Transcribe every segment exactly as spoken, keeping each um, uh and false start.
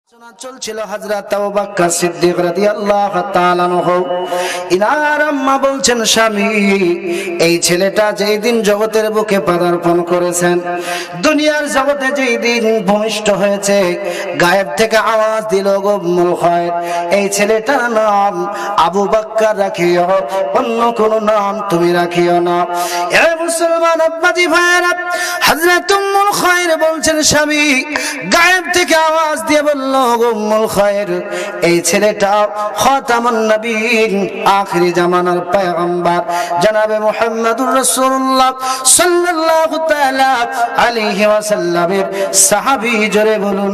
চলছিল হযরত আবু বকর সিদ্দিক রাদিয়াল্লাহু তাআলা আনহু। ইনার আম্মা বলছেন, স্বামী, এই ছেলেটা যেই দিন জগতের বুকে পদার্পণ করেছেন, দুনিয়ার জগতে যেই দিন ভূমিষ্ঠ হয়েছে, গায়েব থেকে আওয়াজ দিল গো উম্মুল খায়র, এই ছেলেটার নাম আবু বকর রাখিও, অন্য কোন নাম তুমি রাখিও না। এ মুসলমান আব্বাজি ভাইরা, হযরত উম্মুল খায়র বলছেন, স্বামী, গায়েব থেকে আওয়াজ দিয়ে বলল, উম্মুল খায়র, এই ছেলেটা খাতামুন নবীন, আখিরি জামানার পয়গম্বর জনাবে মুহাম্মদুর রাসূলুল্লাহ সাল্লাল্লাহু তাআলা আলাইহি ওয়াসাল্লামের সাহাবী। জোরে বলুন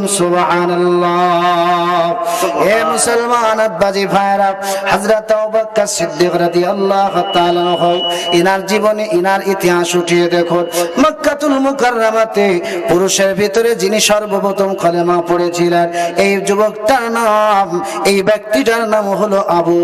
সুবহানাল্লাহ। এ মুসলমান আব্বাজি ভাইরা, হযরত আবু বকর সিদ্দিক রাদিয়াল্লাহু তাআলা আনহু, ইনার জীবনে ইনার ইতিহাস উঠিয়ে দেখুন। মক্কাতুল মুকাররমাতে পুরুষের ভিতরে যিনি সর্বপ্রথম কলেমা পড়েছিলেন, এই যুবকটার নাম, এই ব্যক্তিটার নাম হলো আবু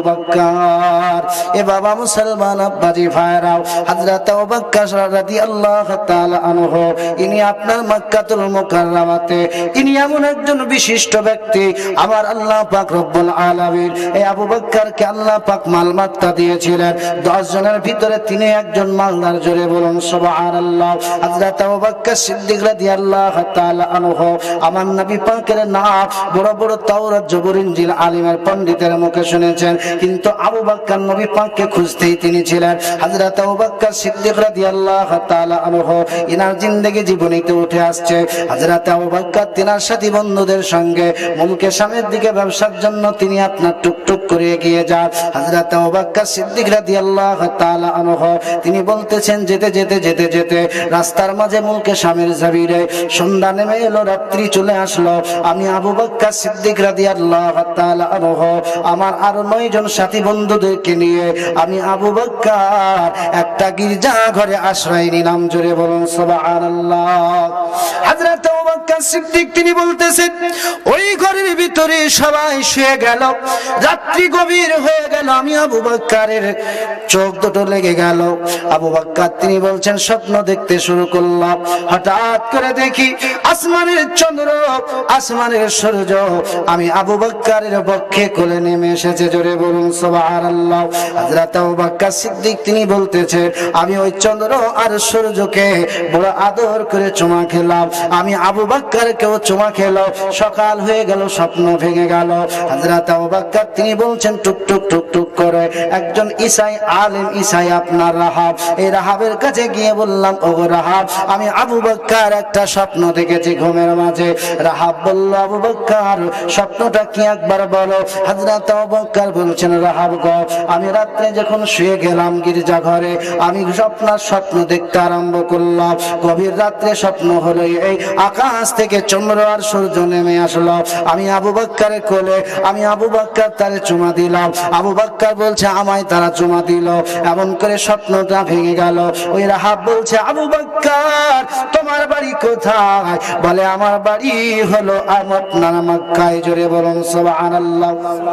বকর। এ বাবা মুসলমান আব্বাজি ভাইরা, হযরত আবু বকর রাদিয়াল্লাহু তাআলা আনহু, ইনি আপনার মক্কাতুল মুকাররমাতে ইনি এমন একজন বিশিষ্ট ব্যক্তি, আমার আল্লাহ পাক রব্বুল আলামিন এই আবু বকরকে আল্লাহ পাক মালমাত্তা দিয়েছিলেন। দশ জনের ভিতরে তিনি একজন মালদার। জোরে বলুন সুবহানাল্লাহ। হযরত আবু বকর সিদ্দিক রাদিয়াল্লাহু তাআলা আনহু, আমার নবী পাকের নাম বড় বড় তাওরাত জবুর ইনজিল আলিমের পণ্ডিতের মুখে শুনেছেন, কিন্তু আবু বকর নবী পাককে খুঁজতেই তিনি ছিলেন। হযরত আবু বকর সিদ্দিক রাদিয়াল্লাহু তাআলা আনহু, ইনার জিন্দেগি জীবনীতে উঠে আসছে, হযরত আবু বকর তিনার সাথী বন্ধুদের সঙ্গে মুলকে শামের দিকে ব্যবসার জন্য তিনি আপনার টুকটুক করে এগিয়ে যান। হযরত আবু বকর সিদ্দিক রাদিয়াল্লাহু তাআলা আনহু, তিনি বলতেছেন, যেতে যেতে যেতে যেতে রাস্তার মাঝে মুলকে শামের জমিনে সন্ধ্যা নেমে এলো, রাত্রি চলে আসলো। আমি আবু বকর সিদ্দিক রাদিয়াল্লাহু তাআলা আনহু আমার আরো নয় জন সাথী বন্ধুদেরকে নিয়ে আমি আবু বকর একটা গির্জা ঘরে আশ্রয় নিলাম। জোরে বলুন সুবহানাল্লাহ। হযরত আবু বকর সিদ্দিক তিনি বলতেছেন, ওই ঘরের ভিতরে সবাই শুয়ে গেল, রাত্রি গভীর হয়ে গেল, আমি আবু বকরের চোখ দুটো লেগে গেল। আবু বকর তিনি বলছেন, স্বপ্ন দেখতে শুরু করলাম, হঠাৎ করে দেখি আসমানের চন্দ্র, আসমানের সূর্য আমি আবু বকরের পক্ষে কোলে নেমে এসেছে। জোরে বলুন সুবহানাল্লাহ। হযরত আবু বকর সিদ্দিক তিনি বলতেছে, আমি ওই চন্দ্র আর সূর্যকে বড় আদর করে চুমা খেলাম, আমি আবু বকরকেও চুমা খেলো। সকাল হয়ে গেল, স্বপ্ন ভেঙে গেল। হযরত আবু বকর তিনি বলছেন, টুক টুক টুক টুক করে একজন ঈসাই আলেম, ঈসাই আপনার রাহাব, এই রাহাবের কাছে গিয়ে বললাম, ও রাহাব, আমি আবু বকর একটা স্বপ্ন দেখেছি ঘুমের মাঝে। রাহাব বলল, আবু বকর স্বপ্নটা কি একবার বলো। হযরত আবু বকর বলছেন, রাহাব গো, আমি রাত্রে যখন শুয়ে গেলাম গির্জা ঘরে, আমি স্বপ্নার স্বপ্ন দেখতে আরম্ভ করলাম। গভীর রাত্রে স্বপ্ন হলো এই আকাশ থেকে চন্দ্র আর সূর্য নেমে আসলো, আমি আবু বকরের কোলে, আমি আবু বকর তারে চুমা দিলাম। আবু বকর বলছে, আমায় তারা চুমা দিল। এমন করে স্বপ্নটা ভেঙে গেল। ওই রাহাব বলছে, আবু বকর তোমার বাড়ি কোথায়? বলে, আমার বাড়ি হলো আপনার মক্কায়। জোরে বলুন সুবহানাল্লাহ।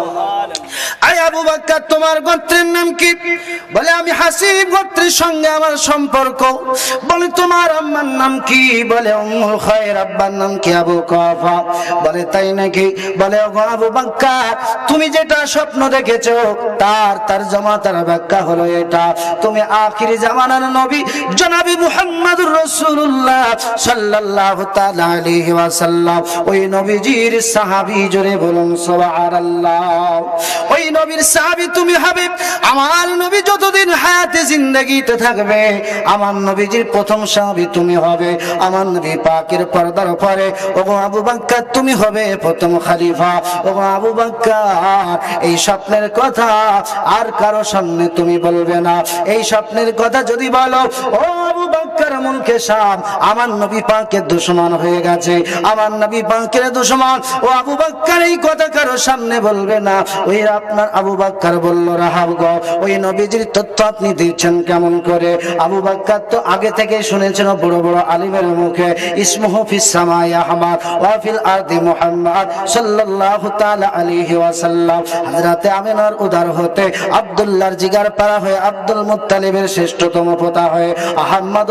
আয় আবু বকর, তোমার গোত্রের নাম কি? বলে, আমি হাসিব গোত্রের সঙ্গে আমার সম্পর্ক। বলে, তোমার আম্মার নাম কি? বলে, উম্মুল খায়র। আব্বার নাম কি? আবু কুহাফা। বলে, তাই নাকি? বলে, ও আবু বকর, তুমি যেটা স্বপ্ন দেখেছো তার তরজমা, তার ব্যাখ্যা হলো এটা, তুমি আখিরি জামানার নবী জনাবে মুহাম্মদুর রাসূলুল্লাহ সাল্লাল্লাহু তাআলা আলাইহি ওয়াসাল্লাম, ওই নবীজির সাহাবী। জোরে বলুন সুবহানাল্লাহ। ওই নবীর সাহাবী তুমি হবে। আমার নবী যতদিন হায়াতে জিন্দেগিতে থাকবে, আমার নবীজির প্রথম সাহাবী তুমি হবে। আমার নবী পাকের পর্দার পরে ও আবু বকর তুমি হবে প্রথম খলিফা। ও আবু বকর, এই স্বপ্নের কথা আর কারো সামনে তুমি বলবে না। এই স্বপ্নের কথা যদি বলো, ও আবু বকর মুলকে শাম আমার নবী পাকের দুশমন হয়ে গেছে, আমার নবী পাকের দুশমন, ও আবু বকর এই কথা কারো সামনে বলবে না। ওই আপনার আবু বকর বলল, রাহাব গো, ওই নবীজির তথ্য আপনি দিচ্ছেন কেমন করে? আবু বকর তো আগে থেকে শুনেছেন বড় বড় আলিমের মুখে, ইসমুহু ফিস সামাই আহমদ ওয়া ফিল আরদি মুহাম্মদ সাল্লাল্লাহু তাআলা আলাইহি ওয়াসাল্লাম। হযরতে আমিনার উদার হতে আব্দুল্লাহর জিগার পারা হয়ে আব্দুল মুত্তালিবের শ্রেষ্ঠতম পোতা হয়ে আহমদ ও মুহাম্মদ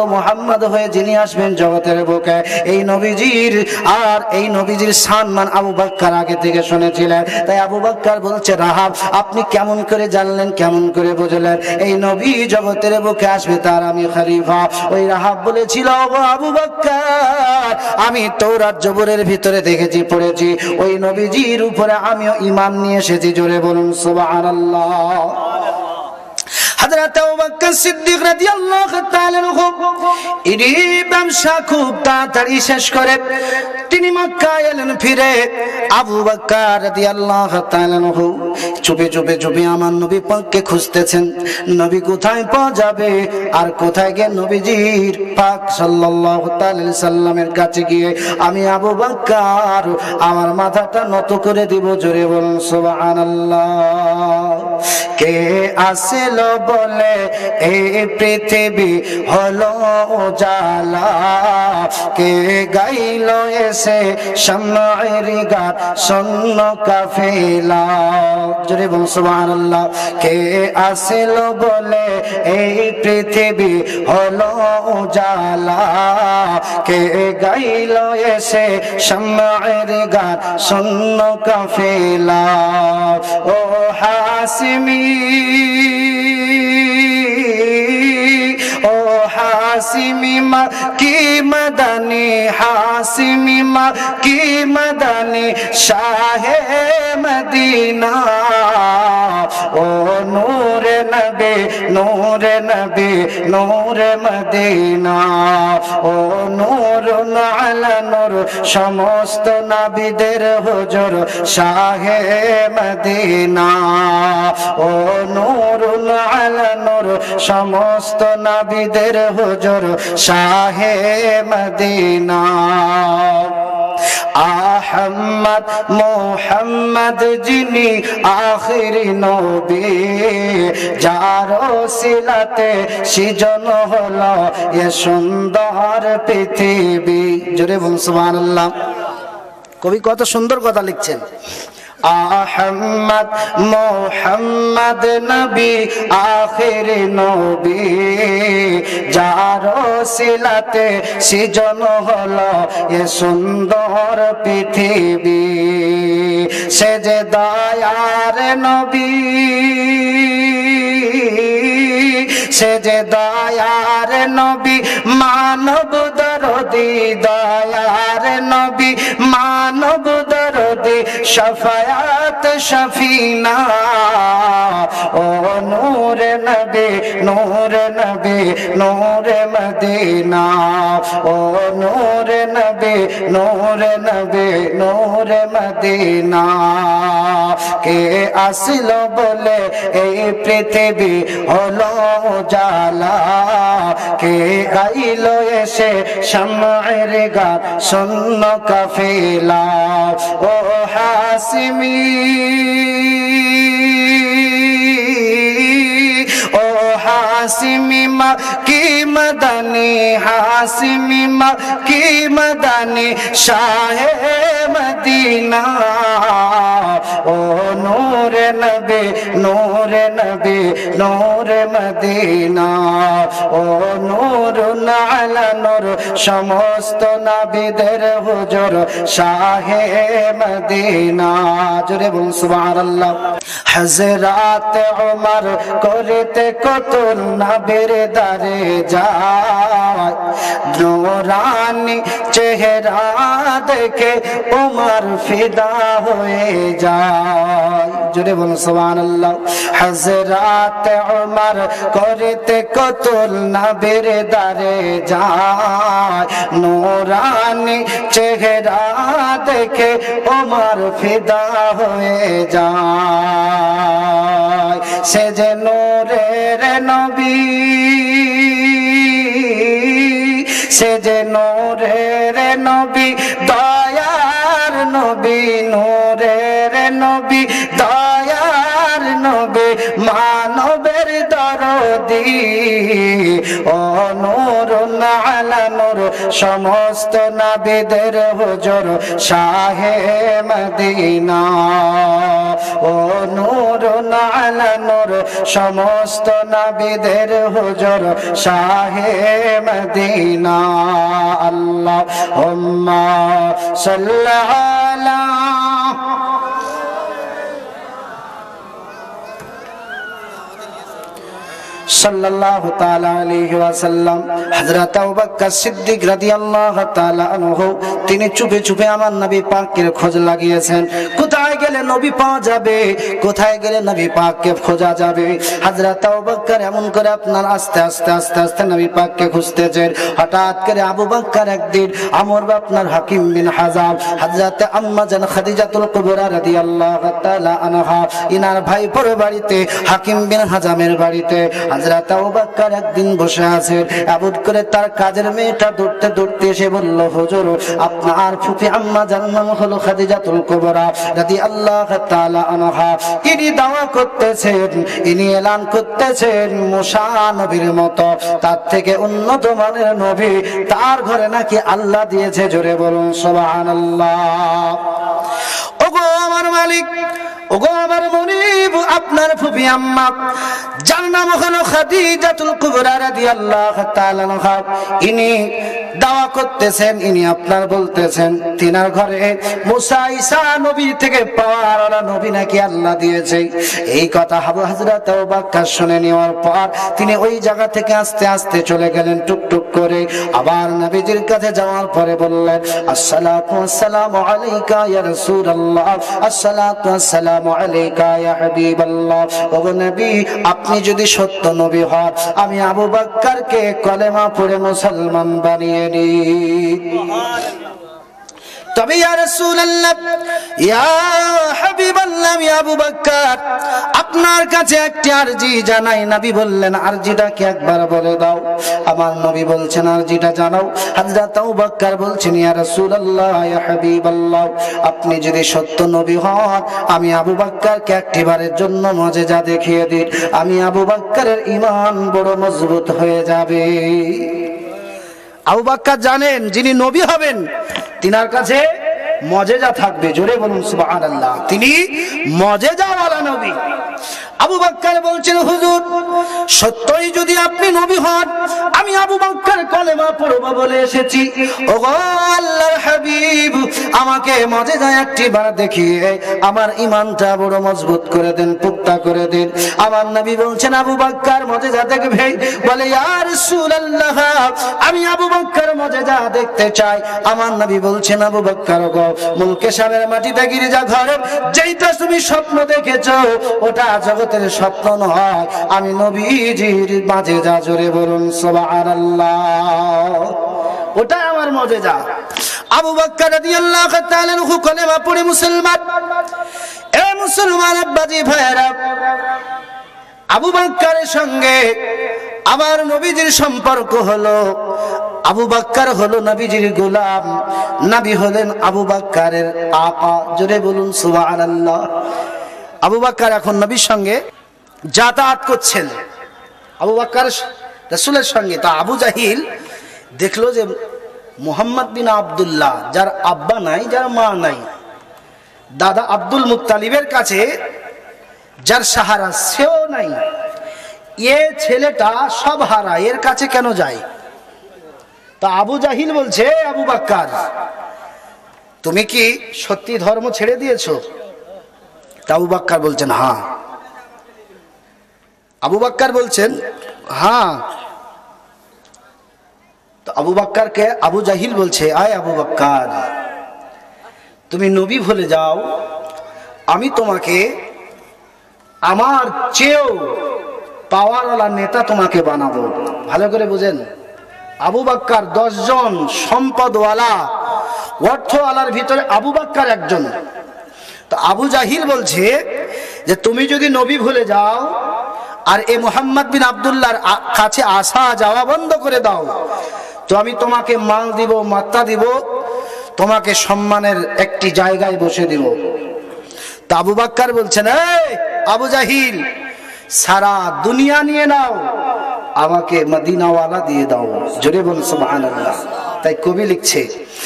মুহাম্মদ হয়ে যিনি আসবেন জগতের বুকে, এই নবীজির আর এই নবীজির সম্মান আবু বকর আগে থেকে শুনেছিলেন। তাই আবু বকর বলছে, রাহাব আপনি কেমন করে জানলেন, কেমন করে বুঝলেন এই নবী জগতের বুকে আসবে, তার আমি খলিফা? ওই রাহাব বলেছিল, ও আবু বকর, আমি তৌরাত জবরের ভিতরে দেখেছি, পড়েছি, ওই নবীজির উপরে আমিও ঈমান নিয়ে এসেছি। জোরে বলুন সুবহানাল্লাহ। হযরত আবু বকর সিদ্দিক রাদিয়াল্লাহু তাআলা আনহু ইনি ব্যবসা খুব তাড়াতাড়ি শেষ করে তিনি মক্কায় এলেন ফিরে। আবু বকর রাদিয়াল্লাহু তাআলা আনহু চুপে চুপে চুপে আমার নবী পাককে খুঁজতেছেন, নবী কোথায় পাওয়া যাবে আর কোথায় গিয়ে নবীজির পাক সাল্লাল্লাহু তাআলা আলাইহি সাল্লামের কাছে গিয়ে আমি আবু বকর আমার মাথাটা নত করে দিব। জোরে বলুন সুবহানাল্লাহ। কে আসলো বলে এই পৃথিবী হলো উজালা, কে গাইলো এসে শাময়ের গান শূন্য কাফেলা। জোরে বলুন সুবহানাল্লাহ। কে আসলো বলে এই পৃথিবী হলো উজালা, কে গাইলো এসে শাময়ের গান শূন্য কাফেলা। ও হাসিমি ও হাসিমি মক্কি মদনী, হাসিমি মক্কি মদনী শাহে মদিনা। ও নূরে নবী নূরে নবী নূরে মদিনা। ও নূরুন আলা নূর সমস্ত নবীদের হুজুর শাহে মদিনা। ও নূরুন আলা নূর সমস্ত নবীদের হুজুর শাহে মদিনা। আহমদ মোহাম্মদ যিনি আখিরি নবী, যার ওসিলাতে সৃজন হলো এ সুন্দর পৃথিবী। জোরে বলুন সুবহানাল্লাহ। কবি কত সুন্দর কথা লিখছেন। আহমদ মোহাম্মদ নবী আখিরি নবী, যার ওসিলাতে সৃজন হলো এ সুন্দর পৃথিবী। সে যে দয়ার নবী, সে যে দয়ার নবী মানব দরদি, দয়ার নবী মানব দরদি শফায়াত শফিনা। ও নূরে নবী নূরে নবী নূরে মদিনা। ও নূরে নবী নূরে নবী নূরে মদিনা। কে আসলো বলে এই পৃথিবী হলো উজালা, কে আইলো এসে শাময়ের গান শূন্য কাফেলা। ও হাসিমি ও হাসিমি মক্কি মদনী, হাসিমি মক্কি মদনী শাহে মদিনা। ও নূরে নবী নূরে নবী নূরে মদিনা। ও নূরুন আলা নূর সমস্ত নবীদের হুজুর শাহে মদিনা। জোরে বলুন সুবহানাল্লাহ। হযরত ওমর করিতে কতল নবীর দারে যায়, নূরানি চেহারা দেখে ওমর ফিদা হয়ে যায়। জোরে বলুন সুবহানাল্লাহ। হযরত ওমর করিতে কতল নবীর দারে যায়, নূরানি চেহারা দেখে ওমর ফিদা হয়ে যায়। সে যে নূরের নবী, সে যে নূরের নবী দয়ার নবী, নূরের নবী দয়ার নবী মানবের দরদ মোহাম্মদী ও নূরুন আলা নূর সমস্ত নবীদের হুজুর শাহে মদিনা ও নূরুন আলা নূর সমস্ত নবীদের হুজুর শাহে মদিনা আল্লাহুম্মা সাল্লি আলা সাল্লাল্লাহু তাআলা আলাইহি ওয়াসাল্লাম। হযরত আবু বকর সিদ্দিক রাদিয়াল্লাহু তাআলা আনহু তিনি চুপে চুপে আমার নবী পাকের খোঁজ লাগিয়েছেন। কোথায় গেলে নবী পাওয়া যাবে, কোথায় গেলে নবী পাককে খোঁজা যাবে। হযরত আবু বকর এমন করে আপনার আস্তে আস্তে আস্তে আস্তে নবী পাককে খুঁজতেছেন। হঠাৎ করে আবু বকর একদিন আমর আপনার হাকিম বিন হাজাম হযরত আম্মা জান খাদিজাতুল কুবরা রাদিয়াল্লাহু তাআলা আনহা ইনার ভাইপোর বাড়িতে হাকিম বিন হাজামের বাড়িতে হযরত আবু বকর একদিন বসে আছেন। আবুদ করে তার কাজের মেয়েটা দৌড়তে দৌড়তে এসে বলল, হুজুর আপনার ফুফি আম্মা যার নাম হলো খাদিজাতুল কুবরা রাদিয়াল্লাহু তাআলা আনহা, ইনি দাওয়া করতেছেন, ইনি এলান করতেছেন মুসা নবীর মতো তার থেকে উন্নত মানের নবী তার ঘরে নাকি আল্লাহ দিয়েছে। জোরে বলুন সুবহানাল্লাহ। ওগো আমার মালিক, ওগো আমার মুনিব, আপনার ফুফি আম্মা যার নাম হলো খাদিজাতুল কুবরা রাদিয়াল্লাহু তাআলা আনহা, ইনি দাওয়া করতেছেন, ইনি আপনার বলতেছেন তিনার ঘরে মুসা ঈসা নবী থেকে পাওয়ার ওলা নবী নাকি আল্লাহ দিয়েছে। এই কথা হযরত আবু বকর শুনে নেওয়ার পর তিনি ওই জায়গা থেকে আস্তে আস্তে চলে গেলেন টুকটুক করে। আবার নবীজির কাছে যাওয়ার পরে বললেন, আসসালাতু ওয়াসসালামু আলাইকা ইয়া রাসূলুল্লাহ, আসসালাতু ওয়াসসালামু আলাইকা ইয়া হাবিবাল্লাহ। ওগো নবী, আপনি যদি সত্য নবী হন আমি আবু বকরকে কলেমা পড়ে মুসলমান বানিয়ে নি। তবে ইয়া রাসূলুল্লাহ, ইয়া হাবিবাল্লাহ, ইয়া আবু বকর আপনার কাছে একটি আরজি জানাই। নবী বললেন, আরজিটা কি একবার বলে দাও। আমার নবী বলছেন, আরজিটা জানাও। হযরত আবু বকর বলছেন, ইয়া রাসূলুল্লাহ, ইয়া হাবিবাল্লাহ, আপনি যদি সত্য নবী হন আমি আবু বকরকে একটিবারের জন্য মুজিজা দেখিয়ে দিন, আমি আবু বকরের ঈমান বড় মজবুত হয়ে যাবে। আবু বকর জানেন যিনি নবী হবেন তিনার কাছে মুজিজা থাকবে। জোরে বলুন সুবহানাল্লাহ, তিনি মুজিজাওয়ালা নবী। আবু বকর বলছেন, হুজুর সত্যই যদি আপনি নবী হন আমি আবু বকর কলেমা পড়ব বলে এসেছি। ওগো আল্লাহর হাবিব, আমাকে মুজিজা একটিবার দেখিয়ে আমার ঈমানটা বড় মজবুত করে দেন, পুক্তা করে দেন। আমার নবী বলছেন, আবু বকর মুজিজা দেখবে? বলে, ইয়া রাসূলুল্লাহ, আমি আবু বকর মুজিজা দেখতে চাই। আমার নবী বলছেন, আবু বকর গো, মুলকে শামের মাটিতে গির্জা ঘরে যেইটা তুমি স্বপ্ন দেখেছো ওটা জগতের স্বপ্ন নয়, আমি নবীজির মুজিজা। জোরে বলুন সুবহানাল্লাহ, ওটা আমার মুজিজা। আবু বকর রাদিয়াল্লাহু তাআলা আনহু কলেমা পড়ে মুসলমান। এ মুসলমান আব্বাজি ভাইরা, আবু বকরের সঙ্গে আবার নবীজির সম্পর্ক হলো। আবু বকর হলো নবীজির গোলাম, নবী হলেন আবু বকরের আকা। জোরে বলুন সুবহানাল্লাহ। আবু বকর এখন নবীর সঙ্গে যাতায়াত করছেন, আবু বকর রাসূলের সঙ্গে। তা আবু জাহিল দেখলো যে মুহাম্মদ বিন আব্দুল্লাহ, যার আব্বা নাই, যার মা নাই, দাদা আব্দুল মুত্তালিবের কাছে যার সাহারা সেও নাই, এ ছেলেটা সব হারা, এর কাছে কেন যায়? তা আবু জাহিল বলছে, আবু বকর তুমি কি সত্যি ধর্ম ছেড়ে দিয়েছো? তা আবু বকর বলছেন, হ্যাঁ। আবু বকর বলছেন, হ্যাঁ। তো আবু বকরকে আবু জাহিল বলছে, আয় আবু বকর, তুমি নবী ভুলে যাও, আমি তোমাকে আমার চেয়েও পাওয়ারওয়ালা নেতা তোমাকে বানাবো। ভালো করে বুঝেন, আবু বকর দশ জন সম্পদওয়ালা অর্থওয়ালার ভিতরে আবু বকর একজন। তো আবু জাহিল বলছে যে তুমি যদি নবী ভুলে যাও আর এ মুহাম্মদ বিন আব্দুল্লাহর কাছে আসা যাওয়া বন্ধ করে দাও, তো আমি তোমাকে মাল দিব, মাত্তা দিব, তোমাকে সম্মানের একটি জায়গায় বসে দিব। তা আবু বকর বলছেন, এই আবু জাহিল, সারা দুনিয়া নিয়ে নাও, আমাকে মদিনাওয়ালা দিয়ে দাও। জোরে বল সুবহানাল্লাহ। তাই কবি লিখছে,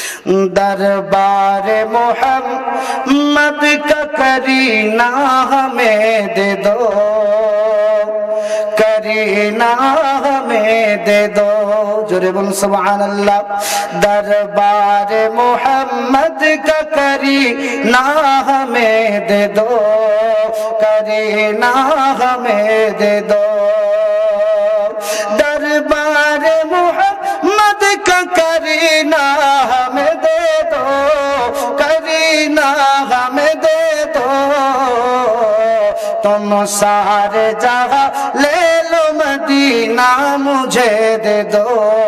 দরবারে মোহাম্মদ কা করিনা হমেं दे दो, करीना हमें दे दो। जोरे बोल सुभान अल्लाह। दरबार मोहम्मद का करीना हमें दे दो, करीना हमें दे दो। दरबार मोहम्मद का करीना हमें दे दो, करीना हमें दे दो। तुम सारे जहां ले लो, मदीना मुझे दे दो,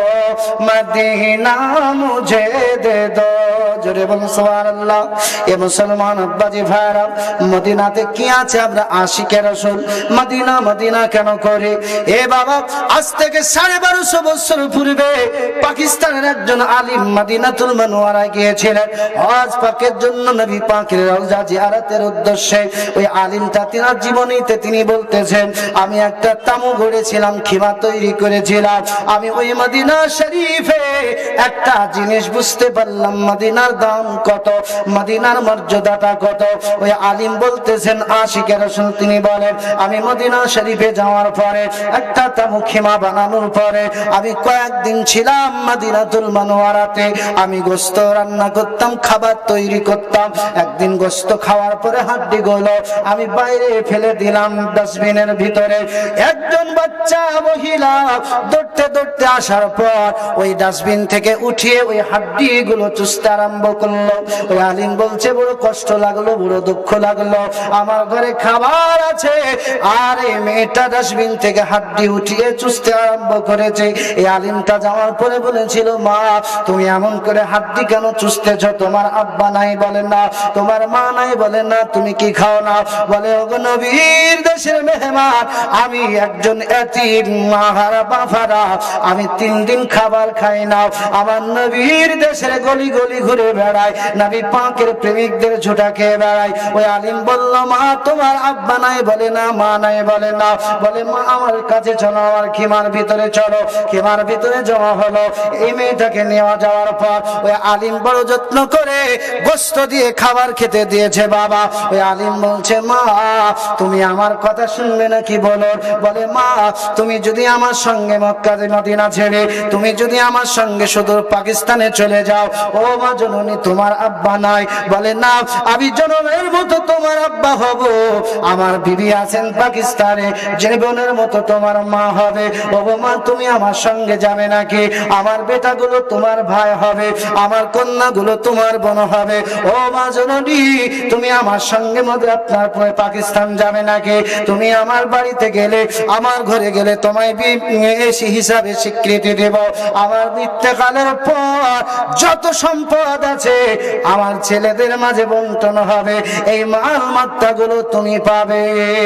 मदीना मुझे दे दो। জোরে বলুন সুবহানাল্লাহ। এ মুসলমান আব্বাজি ভাইরা, মদিনাতে কি আছে? আমরা আশিকে রাসূল, মদিনা মদিনা কেন করে? এ বাবা, আজ থেকে সাড়ে বারোশো বছর পূর্বে পাকিস্তানের একজন আলিম মদিনাতুল মুনাওয়ারায় গিয়েছিলেন হজ পাকের জন্য, নবী পাকের রওজা জিয়ারতের উদ্দেশ্যে। ওই আলিমটা তিনার জীবনীতে তিনি বলতেছেন, আমি একটা তামু গড়েছিলাম, খিমা তৈরি করেছিলাম। আমি ওই মদিনা শরীফে একটা জিনিস বুঝতে পারলাম, মদিনার দাম কত, মদিনার মর্যাদাটা কত। ওই আলিম বলতেছেন আশিকে রাসূল, তিনি বলেন, আমি মদিনা শরীফে যাওয়ার পরে একটা তামু খিমা বানানোর পরে আমি কয়েকদিন ছিলাম মদিনাতুল মুনাওয়ারাতে। আমি গোশত রান্না করতাম, খাবার তৈরি করতাম। একদিন গোশত খাওয়ার পরে হাড্ডি গুলো আমি বাইরে ফেলে দিলাম ডাস্টবিনের ভিতরে। একজন বাচ্চা মহিলা দৌড়তে দৌড়তে আসার পর ওই ডাস্টবিন থেকে উঠিয়ে ওই হাড্ডি গুলো চুষতে আরম্ভ করলো। ওই আলিম বলছে, বড় কষ্ট লাগলো, বড় দুঃখ লাগলো, আমার ঘরে খাবার আছে আর এই মেয়েটা ডাস্টবিন থেকে হাড্ডি উঠিয়ে চুষতে আরম্ভ করেছে। এই আলিমটা যাওয়ার পরে বলেছিল, মা তুমি এমন করে হাড্ডি কেন চুষতেছ? তোমার আব্বা নাই বলে না, তোমার মা নাই বলে না, তুমি কি খাও না? বলে, ওগো নবীর দেশের মেহমান, আমি একজন এতিম মাহারা বাফারা, আমি তিন দিন খাবার খাই না। আমার নবীর দেশের গলি গলি ঘুরে বেড়াই, নবী পাকের প্রেমিকদের ঝুটা খেয়ে বেড়াই। ওই আলিম বলল, মা তোমার আব্বা নাই বলে না, মা নাই বলে না। বলে, মা আমার কাছে চলো, আমার খিমার ভিতরে চলো। খিমার ভিতরে জমা হলো। এই মেয়েটাকে নেওয়া যাওয়ার পর ওই আলিম বড় যত্ন করে গোশত দিয়ে খাবার খেতে দিয়েছে। বাবা, ওই আলিম বলছে, মা তুমি আমার কথা শুনবে নাকি বলো? বলে, মা তুমি যদি আমার সঙ্গে মক্কা মদিনা ছেড়ে তুমি যদি আমার সঙ্গে সুদূর পাকিস্তানে চলে যাও, ও মা জননী তোমার আব্বা নাই? বলে, না আমি জনমের মতো তোমার আব্বা হব, আমার বিবি আছেন পাকিস্তানে, জীবনের মতো তোমার মা হবে। ও মা তুমি আমার সঙ্গে যাবে নাকি? আমার বেটাগুলো তোমার ভাই হবে, আমার কন্যাগুলো তোমার বোন হবে। ও মা জননী তুমি আমার সঙ্গে মধ্যে আপনার পাকিস্তান যাবে নাকি? তুমি আমার বাড়িতে গেলে, আমার ঘরে গেলে তোমায় এসি হিসাবে স্বীকৃতি দেব। আমার মৃত্যুকালের পর যত সম্পদ আছে আমার ছেলেদের মাঝে বন্টন হবে, এই মাল মাত্রাগুলো তুমি পাবে।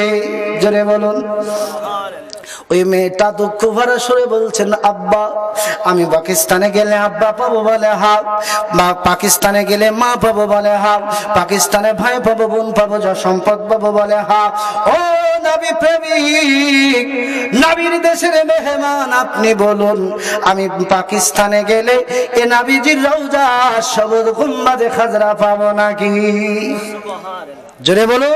জোরে বলুন। ওই মেয়েটা দুঃখ ভরা সুরে বলছেন, আব্বা আমি পাকিস্তানে গেলে আব্বা পাবো? বলে, হ্যাঁ। পাকিস্তানে গেলে মা পাবো? বলে, হ্যাঁ। পাকিস্তানে ভাই পাবো, বোন পাবো, যা সম্পদ পাবো? বলে, হ্যাঁ। ও নবী প্রেমিক, নবীর দেশের মেহমান, আপনি বলুন আমি পাকিস্তানে গেলে এ নবীজির রওজা সবুজ গুম্বাদে খাজরা পাবো নাকি? জোরে বলুন।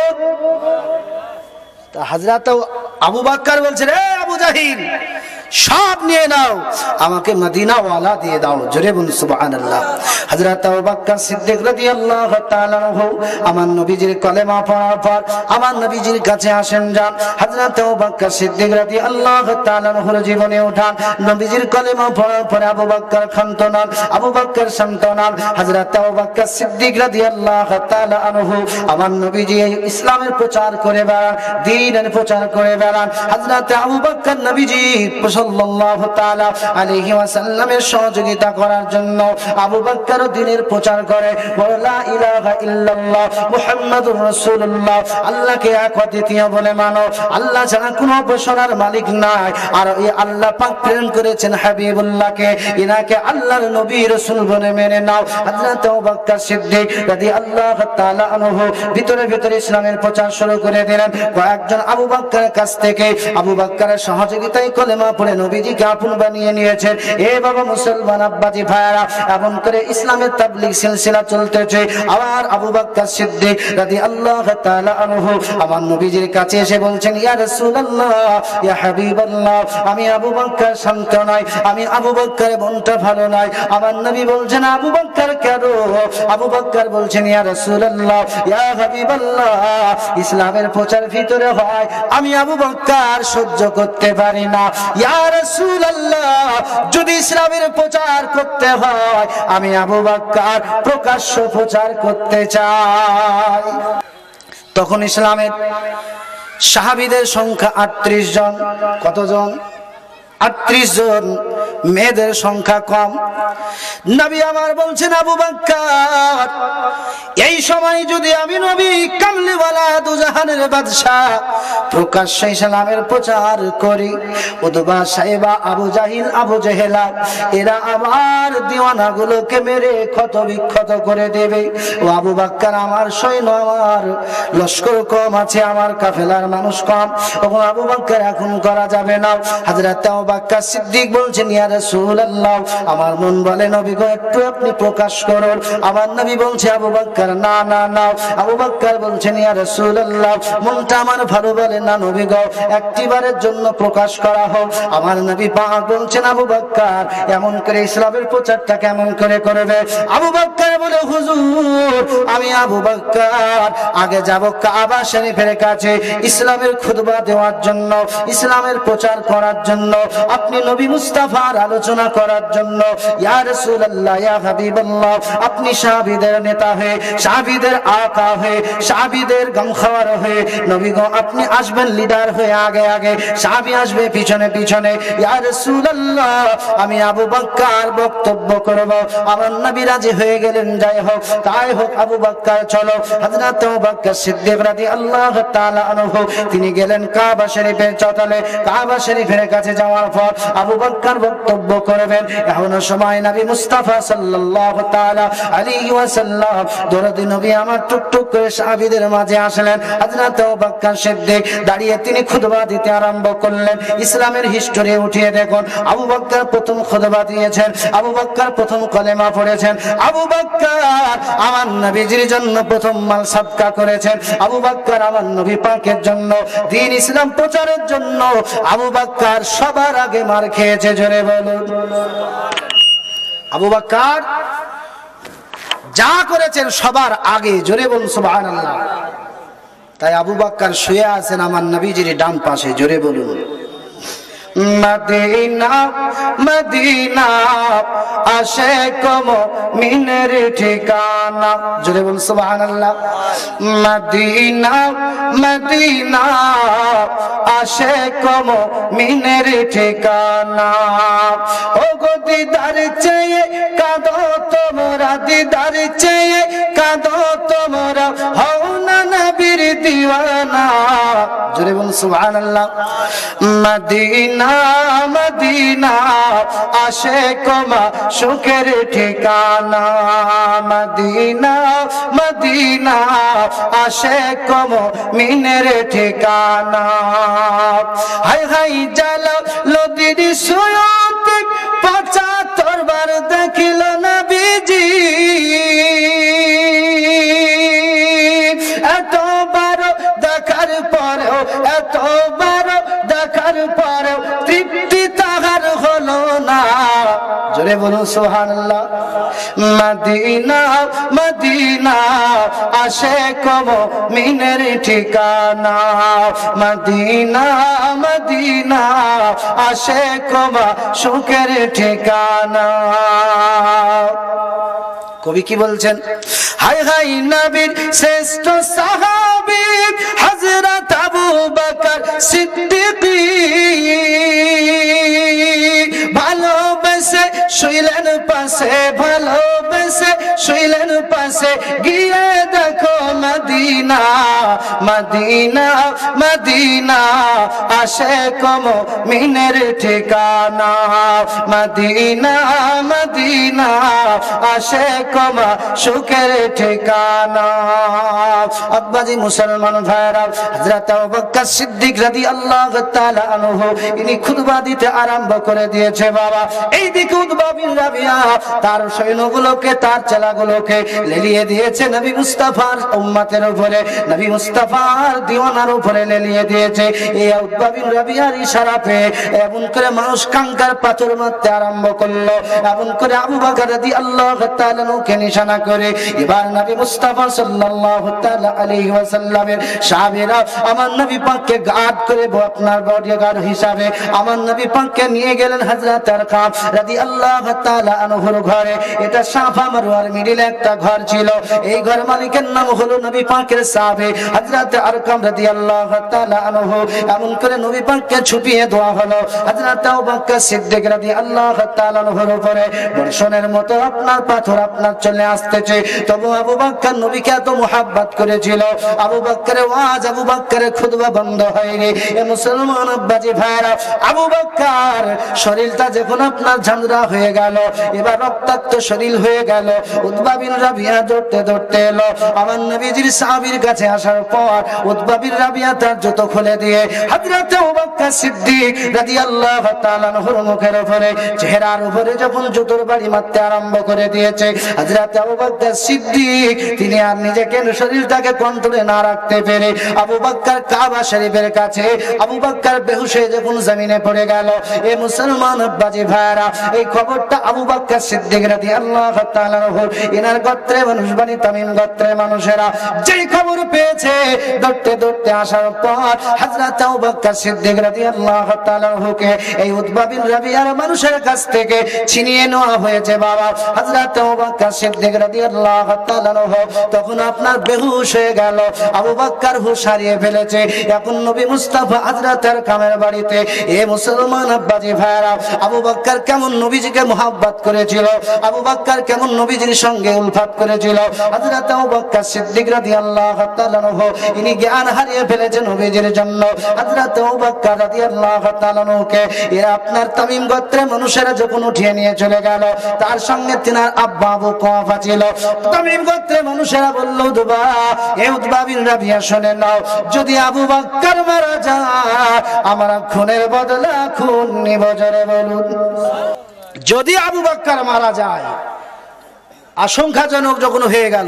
তা হযরত আবু বকর বলছে, রে আবু জাহিল সব নিয়ে নাও, আমাকে মদিনা ওয়ালা দিয়ে দাও। জোরে বলুন সুবহানাল্লাহ। হযরত আবু বকর সিদ্দিক রাদিয়াল্লাহু তাআলা আনহু আমার নবীজির কলেমা পড়ার পর আমার নবীজির কাছে আসেন যান। হযরত আবু বকর সিদ্দিক রাদিয়াল্লাহু তাআলা আনহুর জীবনে উঠান নবীজির কলেমা পড়ার পরে আবু বকর শান্ত নন, আবু বকর শান্ত নন। হযরত আবু বকর সিদ্দিক রাদিয়াল্লাহু তাআলা আনহু আমার নবীজি ইসলামের প্রচার করে বেড়ান, দ্বীনের প্রচার করে বেড়ান। হযরত আবু বকর নবীজি সাল্লাল্লাহু তাআলা আলাইহি ওয়াসাল্লামের সহযোগিতা করার জন্য আবু বকর দ্বীনের প্রচার করে, লা ইলাহা ইল্লাল্লাহ মুহাম্মাদুর রাসূলুল্লাহ, আল্লাহকে এক অদ্বিতীয় বলে মানো, আল্লাহ ছাড়া কোনো উপাসনার মালিক নাই। আর এই আল্লাহ পাক প্রেরণ করেছেন হাবিবুল্লাহকে, ইনাকে আল্লাহর নবী রাসূল বলে মেনে নাও। হযরত আবু বকর সিদ্দিক রাদিয়াল্লাহু তাআলা আনহু ভিতরে ভিতরে ইসলামের প্রচার শুরু করে দিলেন। কয়েকজন আবু বকরের কাছ থেকে আবু বকরের সহযোগিতায় কলেমা পড়ে নবীজিকে আপন বানিয়ে নিয়েছেন। এ বাবা মুসলমান আব্বাজি ভাইরা, এমন করে ইসলামের তাবলীগ সিলসিলা চলতেছে। আবার আবু বকর সিদ্দিক রাদিয়াল্লাহু তাআলা আনহু আমার নবীজির কাছে এসে বলছেন, ইয়া রাসূলুল্লাহ, ইয়া হাবিবাল্লাহ, আমি আবু বকর শান্ত নাই, আমি আবু বকরের মনটা ভালো নাই। আমার নবী বলছেন, আবু বকর কেন? আবু বকর বলছেন, ইয়া রাসূলুল্লাহ, ইয়া হাবিবাল্লাহ, ইসলামের প্রচার ভিতরে হয়, আমি আবু বকর সহ্য করতে পারি না। ইয়া রাসূলুল্লাহ, যদি ইসলামের প্রচার করতে হয়, আমি আবু বকর প্রকাশ্য প্রচার করতে চাই। তখন ইসলামের সাহাবীদের সংখ্যা আটত্রিশ জন। কতজন? আটত্রিশ জন। মেয়েদের সংখ্যা কম। নবী আমার বলছেন, আবু বকর, এই সময় যদি আমি নবী কামলিওয়ালা দুজাহানের বাদশা প্রকাশ্যে ইসলামের প্রচার করি, উতবা সাইবা আবু জাহিল আবু জেহেলা এরা আমার দিওয়ানাগুলোকে মেরে ক্ষত বিক্ষত করে দেবে। ও আবু বকর, আমার সৈন্য, আমার লস্কর কম আছে, আমার কাফেলার মানুষ কম, ওগো আবু বকর এখন করা যাবে না। হযরত আবু বকর সিদ্দিক বলছেন, ইয়া রাসূলুল্লাহ, আমার মন বলে নবী গো একটু আপনি প্রকাশ করুন। আমার নবী বলছে, আবু বকর না না না। আবু বকর বলছেন, ইয়া রাসূলুল্লাহ, মনটা আমার ভালো বলে না নবী গো, একটিবারের জন্য প্রকাশ করা হোক। আমার নবী পাক বলছেন, আবু বকর এমন করে ইসলামের প্রচারটা কেমন করে করবে? আবু বকর বলে, হুজুর, আমি আবু বকর আগে যাব কাবা শরীফের কাছে ইসলামের খুতবা দেওয়ার জন্য, ইসলামের প্রচার করার জন্য, আপনি নবী মুস্তাফার আলোচনা করার জন্য। ইয়া রাসূলুল্লাহ, ইয়া হাবিবাল্লাহ, আপনি সাহাবীদের নেতা হয়ে, সাহাবীদের আকা হয়ে, সাহাবীদের গমখাওয়ার হয়ে নবী গো আপনি আসবেন লিডার হয়ে আগে আগে, সাহাবী আসবে পিছনে পিছনে। ইয়া রাসূলুল্লাহ, আমি আবু বকর বক্তব্য করব। আমার নবী রাজি হয়ে গেলেন, যাই হোক তাই হোক, আবু বকর চলো। হযরত আবু বকর সিদ্দিক রাদিয়াল্লাহু তাআলা আনহু তিনি গেলেন কাবা শরীফের চত্বরে। কাবা শরীফের কাছে যাওয়ার পর আবু বকর বক্তব্য করবেন। এমন সময় নবী মুস্তাফা সাল্লাল্লাহু তাআলা আলাইহি ওয়াসাল্লাম দরদি নবী আমার টুকটুক করে সাহাবীদের মাঝে আসলেন। হযরত আবু বকর সিদ্দিক দাঁড়িয়ে তিনি খুতবা দিতে আরম্ভ করলেন। ইসলামের হিস্টরি উঠিয়ে দেখুন, আবু বকর প্রথম খুতবা দিয়েছেন, আবু বকর প্রথম কলেমা পড়েছেন, আবু বকর আমার নবীজির জন্য প্রথম মাল সাদকা করেছেন, আবু বকর আমার নবী পাকের জন্য দ্বীন ইসলাম প্রচারের জন্য আবু বকর সবার আগে মার খেয়েছে। জোরে বলুন। আবু বকর যা করেছেন সবার আগে, জোরে বলুন সুবহানাল্লাহ। তাই আবু বকর শুয়ে আছেন আমার নবীজির ডান পাশে, জোরে বলুন। মদিনা মদিনা আশিক মুমিনের ঠিকানা, জোরে বলুন সুবহানাল্লাহ। মদিনা মদিনা আশিক মুমিনের ঠিকানা, ও গো দিদার চেয়ে কাঁদো তোমরা, দিদার চেয়ে কাঁদো তোমরা, হও না নবীর দিওয়ানা, জোরে বলুন সুবহানাল্লাহ। মদিনা মদিনা আশিক মাশূকের ঠিকানা, মদিনা মদিনা আশিক মুমিনের ঠিকানা। হায় হায় জালালুদ্দিন সুয়ুতি পঁচাত্তর বার দেখিল নবীজি, এতবার দেখার পরেও, এতবার দেখার পরেও তৃপ্তি তাহার হলো না, জোরে বলুন সুবহানাল্লাহ। মদিনা মদিনা আশিক মুমিনের ঠিকানা, মদিনা মদিনা আশিক মাশূকের ঠিকানা। কবি কি বলছেন? হায় হায় নবীর শ্রেষ্ঠ সাহাবী হযরত আবু বকর সিদ্দিক, পাশে ভালোবেসে শুইলেন পাশে গিয়ে দেখো মদিনা মদিনা মদিনা আশিক মুমিনের ঠিকানা মদিনা মদিনা আশিক মাশূকের ঠিকানা। আব্বাজি মুসলমান ভাইরা, হযরত আবু বকর সিদ্দিক রাদিয়াল্লাহু তাআলা আনহু ইনি খুতবা দিতে আরম্ভ করে দিয়েছে বাবা। এইদিকে উতবা বিন রাবিয়া তার সৈন্যগুলোকে তার চেলাগুলোকে লেলিয়ে দিয়েছে নবী মুস্তাফার উম্মতের উপরে, নবী মুস্তাফার দিওয়ানার উপরে লেলিয়ে দিয়েছে। এই উতবা বিন রাবিয়ার ইশারা পেয়ে এমন করে মানুষ কাঙ্কার পাথর মারতে আরম্ভ করলো, এমন করে আবু বকর রাদিয়াল্লাহু তাআলা নুকে নিশানা করে এবার নবী মুস্তাফা সাল্লাল্লাহু তাআলা আলাইহি ওয়াসাল্লামের সাহাবীরা আমার নবী পাককে গার্ড করে আপনার বডিগার্ড হিসাবে আমার নবী পাককে নিয়ে গেলেন হযরত আরকাম রাদিয়াল্লাহু তাআলা আনহুর ঘরে। এটা সাফা মারওয়ার মিডিলে একটা ঘর ছিল। এই ঘর মালিকের নাম হলো নবী পাকের সাহাবী হযরত আরকাম রাদিয়াল্লাহু তাআলা আনহু। এমন করে নবী পাককে ছুপিয়ে দেওয়া হলো। হযরত আবু বকর সিদ্দিক রাদিয়াল্লাহু তাআলা আনহুর উপরে বর্ষণের মতো আপনার পাথর আপনার চলে আসতেছে। তবু আবু বকর নবীকে এত মুহাব্বত করেছিল, আবু বকরের ওয়াজ আবু বকরের খুতবা বন্ধ হয়নি। এ মুসলমান আব্বাজি ভাইরা, আবু বকর শরীরটা যখন আপনার ঝাঁঝরা হয়ে গেল, এবার রক্তাক্ত শরীর হয়ে গেল, উতবা বিন রাবিয়া দৌড়তে দৌড়তে এলো আমার নবীজির সাহাবীর কাছে আসার পর উতবা বিন রাবিয়া তার জুতো খুলে দিয়ে হযরত আবু বকর সিদ্দিক রাদিয়াল্লাহু তাআলা আনহুর মুখের উপরে চেহারার উপরে যখন জুতোর বাড়ি মারতে আরম্ভ করে দিয়েছে, হযরত আবু বকর সিদ্দিক তিনি আর নিজেকে শরীরটাকে কন্ট্রোলে না রাখতে পেরে আবু বকর কাবা শরীফের কাছে আবু বকর বেহুশ হয়ে যখন জমিনে পড়ে গেল। এই মুসলমান আব্বাজি ভাইরা, এই খবরটা আবু বকর সিদ্দিক রাদিয়াল্লাহু তাআলা আনহু ইনার গোত্রের মানুষ বনি তামিম গোত্রের মানুষেরা যেই খবর পেয়েছে দৌড়তে দৌড়তে আসার পর হযরত আবু বকর সিদ্দিক রাদিয়াল্লাহু তাআলা আনহুকে এই উতবা বিন রাবিয়ার মানুষের কাছ থেকে ছিনিয়ে নেওয়া হয়েছে বাবা। হযরত আবু বকর সিদ্দিক রাদিয়াল্লাহু তাআলা আনহু তখন আপনার বেহুশ হয়ে গেল, আবু বকর হুঁশ হারিয়ে ফেলেছে। এখন নবী মুস্তাফা হযরত আরকামের বাড়িতে। এ মুসলমান আব্বাজি ভাইরা, আবু বকর কেমন নবীজিকে মুহাব্বত করেছিল, আবু বকর কেমন নবীজির সঙ্গে উলফাত করেছিল। হযরত আবু বকর সিদ্দিক রাদিয়াল্লাহু তাআলা আনহু ইনি জ্ঞান হারিয়ে ফেলেছেন নবীজির জন্য। হযরত আবু বকর রাদিয়াল্লাহু তাআলা আনহুকে এরা আপনার তামিম গোত্রের মানুষেরা যখন উঠিয়ে নিয়ে চলে গেল, তার সঙ্গে তিনার আব্বা আবু কুহাফা ছিল। তামিম গোত্রের মানুষেরা বলল, উতবা এ উতবা বিন রাবিয়া শুনে নাও, যদি আবু বকর মারা যায় আমরা খুনের বদলা খুন নিব। জোরে বলুন, যদি আবু বকর মারা যায় আশঙ্কাজনক যখন হয়ে গেল,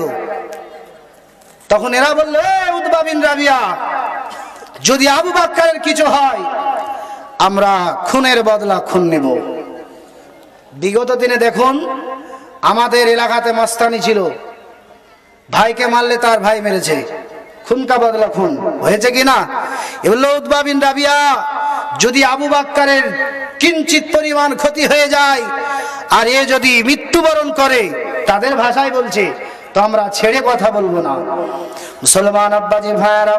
তখন এরা বলল, এ উতবা বিন রাবিয়া যদি আবু বকরের কিছু হয় আমরা খুনের বদলা খুন নেব। বিগত দিনে দেখুন আমাদের এলাকাতে মাস্তানি ছিল, ভাইকে মারলে তার ভাই মেরেছে, খুন কা বদলা খুন হয়েছে কিনা? এগুলো উতবা বিন রাবিয়া যদি আবু বকরের কিঞ্চিত পরিমাণ ক্ষতি হয়ে যায় আর এ যদি মৃত্যুবরণ করে, তাদের ভাষায় বলছে, তো আমরা ছেড়ে কথা বলবো না। মুসলমান আব্বাজি ভাইরা,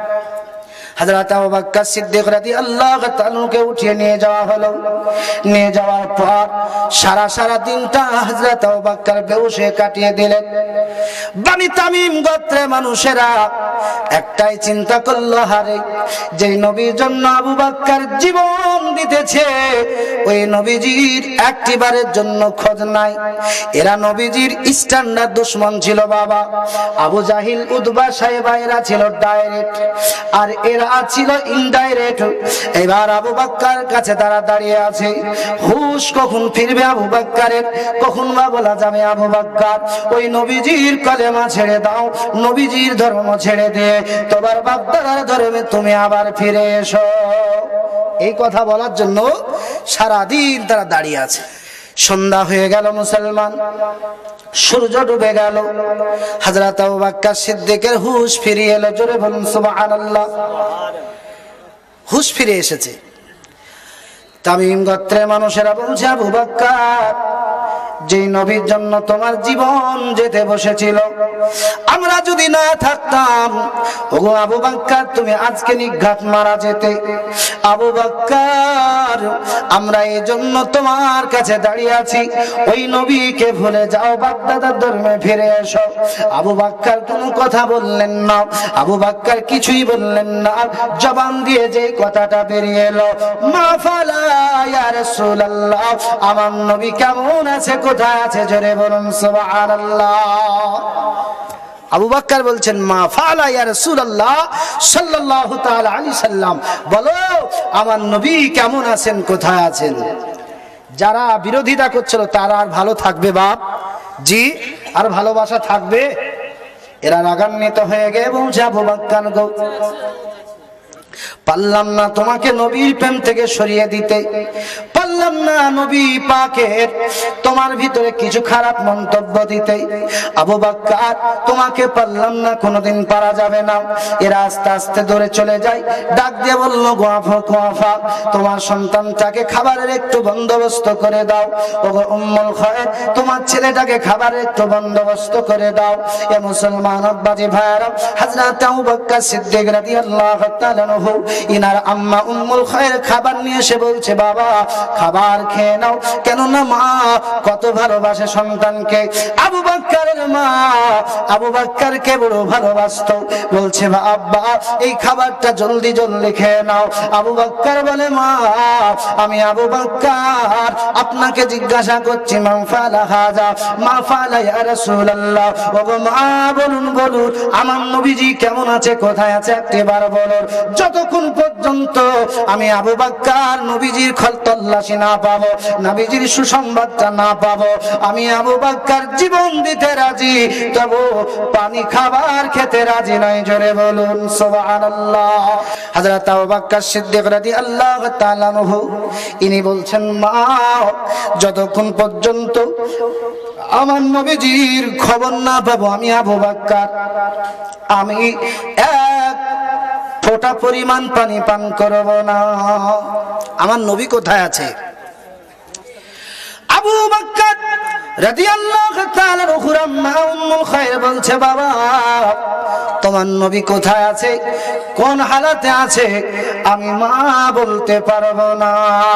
হযরত আবু বকর সিদ্দিক রাদিয়াল্লাহু তাআলাকে উঠিয়ে নিয়ে যাওয়া হলো। নিয়ে যাওয়ার পর সারা সারা দিনটা হযরত আবু বকর বেহুশে কাটিয়ে দিলেন। বনি তামিম গোত্রের মানুষেরা একটাই চিন্তা করলো, হারে যেই নবীর জন্য আবু বকর জীবন দিতেছে ওই নবীজির একটিবারের জন্য খোঁজ নাই। এরা নবীজির স্ট্যান্ডার্ড দুশমন ছিল বাবা। আবু জাহিল উতবা সাহেবা এরা ছিল ডাইরেক্ট, আর এরা ছিল ইনডাইরেক্ট। এবার আবু বকর কাছে তারা দাঁড়িয়ে আছে, হুশ কখন ফিরবে আবু বকরের, কখন বা বলা যাবে আবু বকর ওই নবীজির কলেমা ছেড়ে দাও, নবীজির ধর্ম ছেড়ে দিয়ে তোমার বাপদাদার ধর্মে তুমি আবার ফিরে এসো। এই কথা বলার জন্য সারা দিন তারা দাঁড়িয়ে আছে। সন্ধ্যা হয়ে গেল মুসলমান, সূর্য ডুবে গেল, হযরত আবু বকর সিদ্দিকের হুশ ফিরিয়ে এলো। জোরে বলুন সুবহানাল্লাহ। হুশ ফিরে এসেছে। তামিম গোত্রের মানুষেরা বলছে, আবু বকর যেই নবীর জন্য তোমার জীবন যেতে বসেছিল, আমরা যদি না থাকতাম ওগো আবু বকর তুমি আজকে নিঘাত মারা যেতে। আবু বকর আমরা এই জন্য তোমার কাছে দাঁড়িয়ে আছি, ওই নবীকে ভুলে যাও, বাগদাদের ধর্মে ফিরে এসো। আবু বকর কোনো কথা বললেন না, আবু বকর কিছুই বললেন না। জবান দিয়ে যে কথাটা বেরিয়ে এলো, মা ফালা ইয়া রাসূলুল্লাহ, আমার নবী কেমন আছে, কোথায় আছে, জোরে বলুন সুবহানাল্লাহ। আবু বকর বলছেন মা ফালা ইয়া রাসূলুল্লাহ সাল্লাল্লাহু তাআলা আলাইহি সাল্লাম, বলো আমার নবী কেমন আছেন, কোথায় আছেন। যারা বিরোধিতা করছিল তারা আর ভালো থাকবে বাপ? জি, আর ভালোবাসা থাকবে? এরা রাগান্বিত হয়ে গিয়ে বলছে আবু বকর গো, পারলাম না তোমাকে নবীর প্রেম থেকে সরিয়ে দিতে, পারলাম না নবী পাকের তোমার ভিতরে কিছু খারাপ মন্তব্য দিতে। আবু বকর তোমাকে পারলাম না, কোনোদিন পারা যাবে না। এরা আস্তে আস্তে দৌড়ে চলে যায়, ডাক দিয়ে বলল গোয়াফা গোয়াফা, তোমার সন্তানটাকে খাবারের একটু বন্দোবস্ত করে দাও। ওগো উম্মুল খায়ের তোমার ছেলেটাকে খাবারের একটু বন্দোবস্ত করে দাও। এ মুসলমান আব্বাজি ভাইরা, হযরত আবু বকর সিদ্দিক রাদিয়াল্লাহু তাআলা আনহু ইনার আম্মা উম্মুল খায়ের খাবার নিয়ে এসে বলছে বাবা খাবার খেয়ে নাও, কেননা মা কত ভালোবাসে সন্তানকে। আবু বকরের মা আবু বকরকে বড় ভালোবাসতো, বলছে আব্বা এই খাবারটা জলদি জলদি খেয়ে নাও। আবু বকর বলে মা আমি আবু বকর আপনাকে জিজ্ঞাসা করছি মান ফালা হাযা, মা ফালা ইয়া রাসূলুল্লাহ, ওগো মা বলুন বলুন আমার নবীজি কেমন আছে, কোথায় আছে, একবার বলুন। যতক্ষণ পর্যন্ত আমি আবু বকর নবীজির তল্লাশি না পাবো, নবীজির সুসংবাদটা না পাবো, আমি আবু বকর জীবন দিতে রাজি, তবু পানি খাবার খেতে রাজি নয়, জোরে বলুন সুবহানাল্লাহ। হযরত আবু বকর সিদ্দিক রাদিয়াল্লাহু তাআলা আনহু ইনি বলছেন মা যতক্ষণ পর্যন্ত আমার নবীজির খবর না পাবো আমি আবু বকর আমি এক ফোঁটা পরিমাণ পানি পান করব না। আমার নবী কোথায় আছে? আবু বকর রাদিয়াল্লাহু তাআলা আনহু আম্মা উম্মুল খায়ের বলছে বাবা তোমার নবী কোথায় আছে, কোন হালাতে আছে, আমি মা বলতে পারবো না।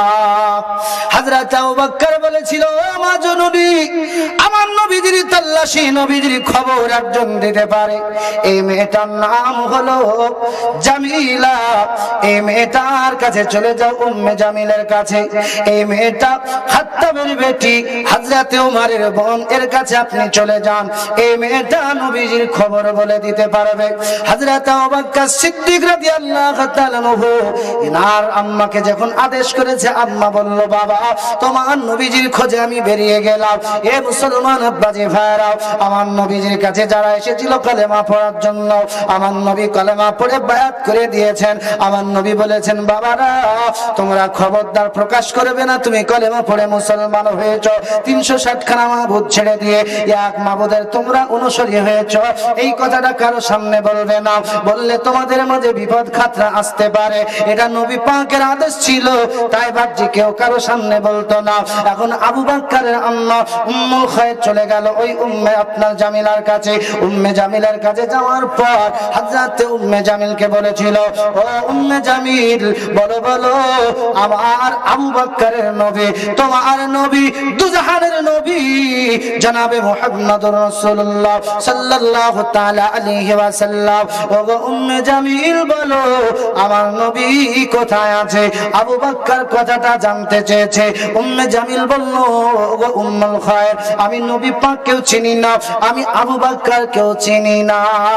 হযরত আবু বকর বলেছিল মা জননী আমার নবীজির তল্লাশি নবীজির খবর একজন দিতে পারে, এই মেয়েটার নাম হলো জামিলা, এই মেয়েটার কাছে চলে যাও উম্মে জামিলের কাছে, এই মেয়েটা খাত্তাবের বেটি হযরত ওমরের বোন, এর কাছে আপনি চলে যান, এই মেয়েটা নবীজির খবর বলে দিতে পারবে। হযরত আবু বকর সিদ্দিক রাদিয়াল্লাহু তাআলা আনহু ইনার আম্মাকে যখন আদেশ করেছে, আম্মা বলল বাবা তোমার নবীজির খোঁজে আমি বেরিয়ে গেলাম। এ মুসলমান আব্বাজি ভাইরা, আমার নবীজির কাছে যারা এসেছিল কলেমা পড়ার জন্য, আমার নবী কলেমা পড়ে বায়াত করে দিয়েছেন। আমার নবী বলেছেন বাবারা তোমরা খবরদার প্রকাশ করবে না তুমি কলেমা পড়ে মুসলমান হয়েছ, তিনশো ষাট খানা মাবুদ ছেড়ে দিয়ে এক মাবুদের তোমরা অনুসরী হয়েছ, এই কথাটা কারো সামনে বলবে না, বললে তোমাদের মাঝে বিপদ খাতরা আসতে পারে। এটা নবী পাকের আদেশ ছিল, তাই বাহ্যিক কেউ কারো সামনে বলতো না। এখন আবু বকরের আম্মা উম্মুল খায়ের চলে গেল ওই উম্মে আপনার জামিলার কাছে। উম্মে জামিলার কাছে যাওয়ার পর হযরত উম্মে জামিলকে বলেছিল ও উম্মে জামিল বলো বলো আমার আবু বকরের নবী তোমার নবী দুজাহানের নবী জনাবে মুহাম্মদুর রাসূলুল্লাহ সাল্লাল্লাহু তাআলা আলাইহি ওয়াসাল্লাম, ওগো উম্মে জামিল বলো আমার নবী কোথায় আছে। আবু বকর কথাটা জানতে চেয়েছে। উম্মে জামিল বলল ওগো উম্মুল খায়ের আমি নবী পাককেও চিনি না, আমি আবু বকরকেও চিনি না।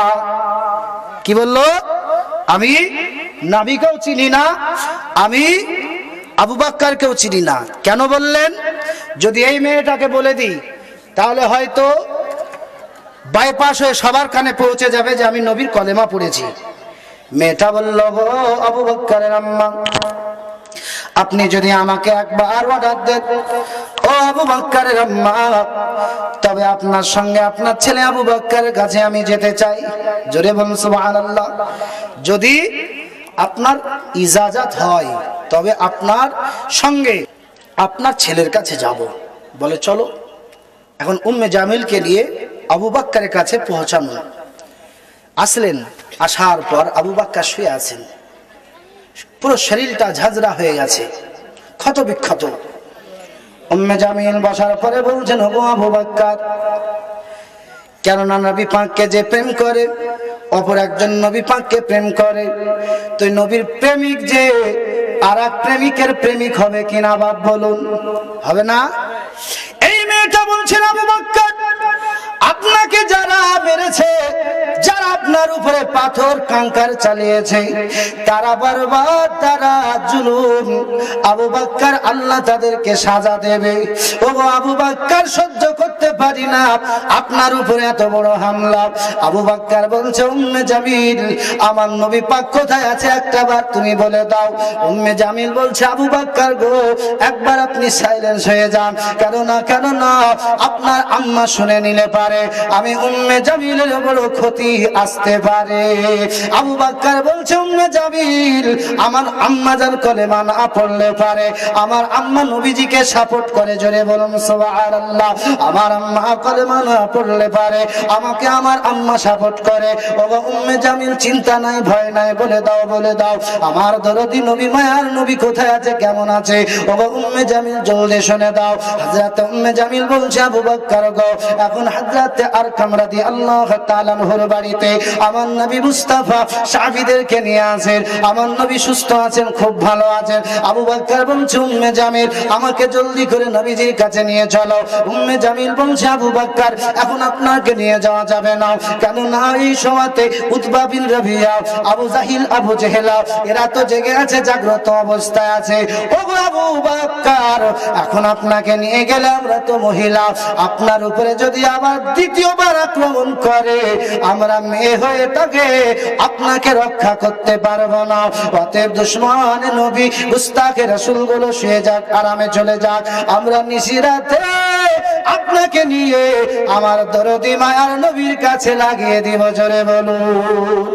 কি বলল? আমি নবীকেও চিনি না, আমি আবু বকরকেও চিনি না। কেন বললেন? যদি এই মেয়েটাকে বলে দিই তাহলে হয়তো বাইপাস হয়ে সবার কানে পৌঁছে যাবে যে আমি নবীর কলেমা পড়েছি। মেয়েটা বলল গো আবু বকরের আম্মা আপনি যদি আমাকে একবার অর্ডার দেন ও আবু বকরের আম্মা, তবে আপনার সঙ্গে আপনার ছেলে আবু বকরের কাছে আমি যেতে চাই। জোরে বলুন সুবহানাল্লাহ। যদি আপনার ইজাজত হয় তবে আপনার সঙ্গে আপনার ছেলের কাছে যাব। বলে চলো। এখন উম্মে জামিলকে নিয়ে আবু বকরের কাছে পৌঁছানো। আসলেন, আসার পর আবু বকর শুয়ে আছেন, পুরো শরীরটা ঝাঁঝরা হয়ে গেছে, ক্ষত বিক্ষত। উম্মে জামিল বসার পরে বলছেন, ওগো আবু বকর, কেননা নবী পাককে যে প্রেম করে, অপর একজন নবী পাককে প্রেম করে, তুই নবীর প্রেমিক যে আর এক প্রেমিকের প্রেমিক হবে কিনা বাপ বলুন? হবে না? এই মেয়েটা বলছেন, আবু বকর, আপনাকে যারা মেরেছে, যারা আপনার উপরে পাথর কাঙ্কার চালিয়েছে, তারা বরবাদ, তারা জুলুম, আবু বকর আল্লাহ তাদেরকে সাজা দেবে। ও আবু বকর, সহ্য করতে পারি না আপনার উপরে এত বড় হামলা। আবু বকর বলছে, উম্মে জামিল, আমার নবী পাক কোথায় আছে একটা বার তুমি বলে দাও। উম্মে জামিল বলছে, আবু বকর গো, একবার আপনি সাইলেন্স হয়ে যান, কেননা কেননা আপনার আম্মা শুনে নিলে পারে আমি উম্মে জামিলের বড় ক্ষতি আসতে পারে। আবু বকর বলছে, উম্মে জামিল, আমার আম্মা জান কলেমা না পড়লে পারে, আমার আম্মা নবীজিকে সাপোর্ট করে, জোরে বলুন সুবহানাল্লাহ। আমার আম্মা কলেমা না পড়লে পারে, আমাকে আমার আম্মা সাপোর্ট করে। ওগো উম্মে জামিল, চিন্তা নাই, ভয় নাই, বলে দাও বলে দাও আমার দরদি নবী, মায়ার নবী কোথায় আছে, কেমন আছে? ওগো উম্মে জামিল, জলদি শুনে দাও। হযরত উম্মে জামিল বলছে, আবু বকর গো, এখন হযরত আরকাম রাদিয়াল্লাহু তাআলা আনহুর বাড়িতে আমার নবী মুস্তাফা সাহাবীদেরকে নিয়ে আসেন, আমার নবী সুস্থ আছেন, খুব ভালো আছেন। আবু বকর বলছে, উম্মে জামিল, আমাকে জলদি করে নবীজির কাছে নিয়ে চলো। উম্মে জামিল বলছে, আবু বকর, এখন আপনাকে নিয়ে যাওয়া যাবে না, কেন না এই সময়তে Utba bin Rabia, Abu Jahl, আবু জেহেলা এরা তো জেগে আছে, জাগ্রত অবস্থায় আছে। ওগো আবু বকর, এখন আপনাকে নিয়ে গেলে আমরা তো মহিলা, আপনার উপরে যদি আবার দ্বিতীয়বার আক্রমণ করে, আমরা মেয়ে হয়ে তাকে আপনাকে রক্ষা করতে পারবো না। অতএব দুশমন নবী, গুস্তাখে রাসূলগুলো শুয়ে যাক, আরামে চলে যাক, আমরা নিশিরাতে আপনাকে নিয়ে আমার দরদি মায়ার নবীর কাছে লাগিয়ে দিব, জোরে বলুন।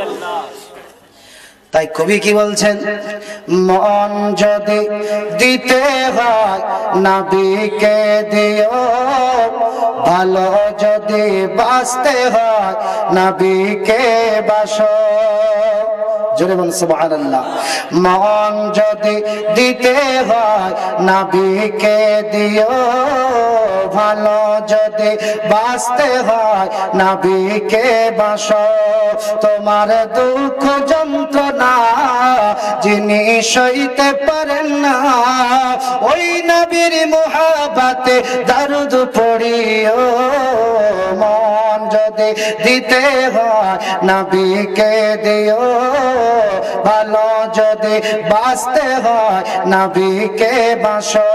তাই কবি কি বলছেন, মন যদি দিতে হয় নবীকে দিও, ভালো যদি বাঁচতে হয় নবীকে বাসো, জোরে বলুন সুবহানাল্লাহ। মন যদি দিতে হয় নবীকে দিও, ভালো যদি বাঁচতে হয় নবীকে বাসো, তোমার দুঃখ যন্ত্রণা যিনি সইতে পারেন না, ওই নবীর মুহাব্বতে দরুদ পড়িও। মন যদি দিতে হয় নবীকে দিও, ভালো যদি বাঁচতে হয় নবীকে বাসো।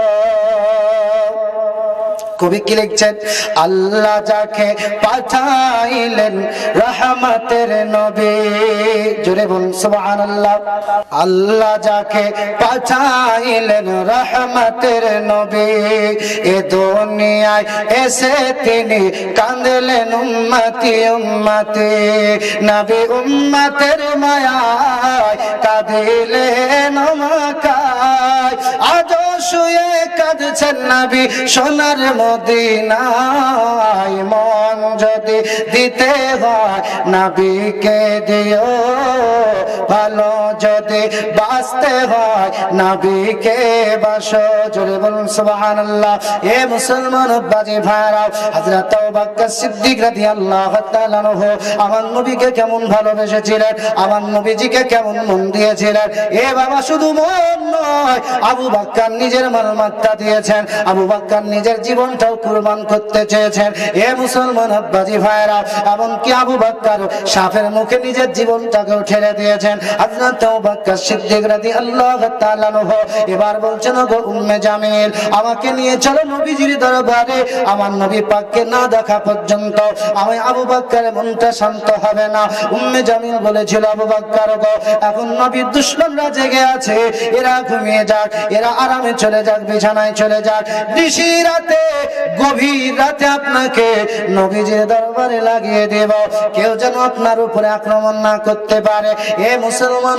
কবি কি লিখছেন, আল্লাহ যাকে পাঠাইলেন রহমতের নবী, জোরে বলুন সুবহানাল্লাহ। আল্লাহ যাকে পাঠাইলেন রহমতের নবী, এ দুনিয়ায় এসে তিনি কাঁদলেন উম্মতি উম্মতি, নবী উম্মতের মায়ায় কাঁদিলেন মক্কায়, আজ শুয়ে কাঁদছেন নবী সোনার মদিনায়। মন যদি দিতে হয় নবীকে দিও, ভালো যদি বাঁচতে হয় নবীকে বাসো, জোরে বলুন সুবহানাল্লাহ। এ মুসলমান বাজি ভাইরা, হযরত আবু বকর সিদ্দিক রাদিয়াল্লাহু তাআলা আনহু আমার নবীকে কেমন ভালোবেসেছিলেন, আমার নবীজিকে কেমন মন দিয়েছিলেন। এ বাবা, শুধু মন নয়, আবু বকর নিজের মালমাত্তা দিয়েছেন, আবু বকর নিজের জীবনটাও কুরবান করতে চেয়েছেন। এ মুসলমান আব্বাজি ভাইরা, এমনকি আবু বকর সাপের মুখে নিজের জীবনটাকেও ঠেলে দিয়েছেন। হযরত আবু বকর সিদ্দিক রাদিয়াল্লাহু তাআলা আনহু এবার বলছেন, গো উম্মে জামিল, আমাকে নিয়ে চলো নবীজির দরবারে, আমার নবী পাককে না দেখা পর্যন্ত আমি আবু বকরের মনটা শান্ত হবে না। উম্মে জামিল বলেছিল, আবু বকর গো, এখন নবীর দুশমনরা জেগে আছে, এরা ঘুমিয়ে যাক, এরা আরামে চলে যাক, বিছানায় চলে যাক, নিশি রাতে, গভীর রাতে আপনাকে নবীজির দরবারে লাগিয়ে দেব, কেউ যেন আপনার উপরে আক্রমণ না করতে পারে। এ মুসলমান আব্বাজি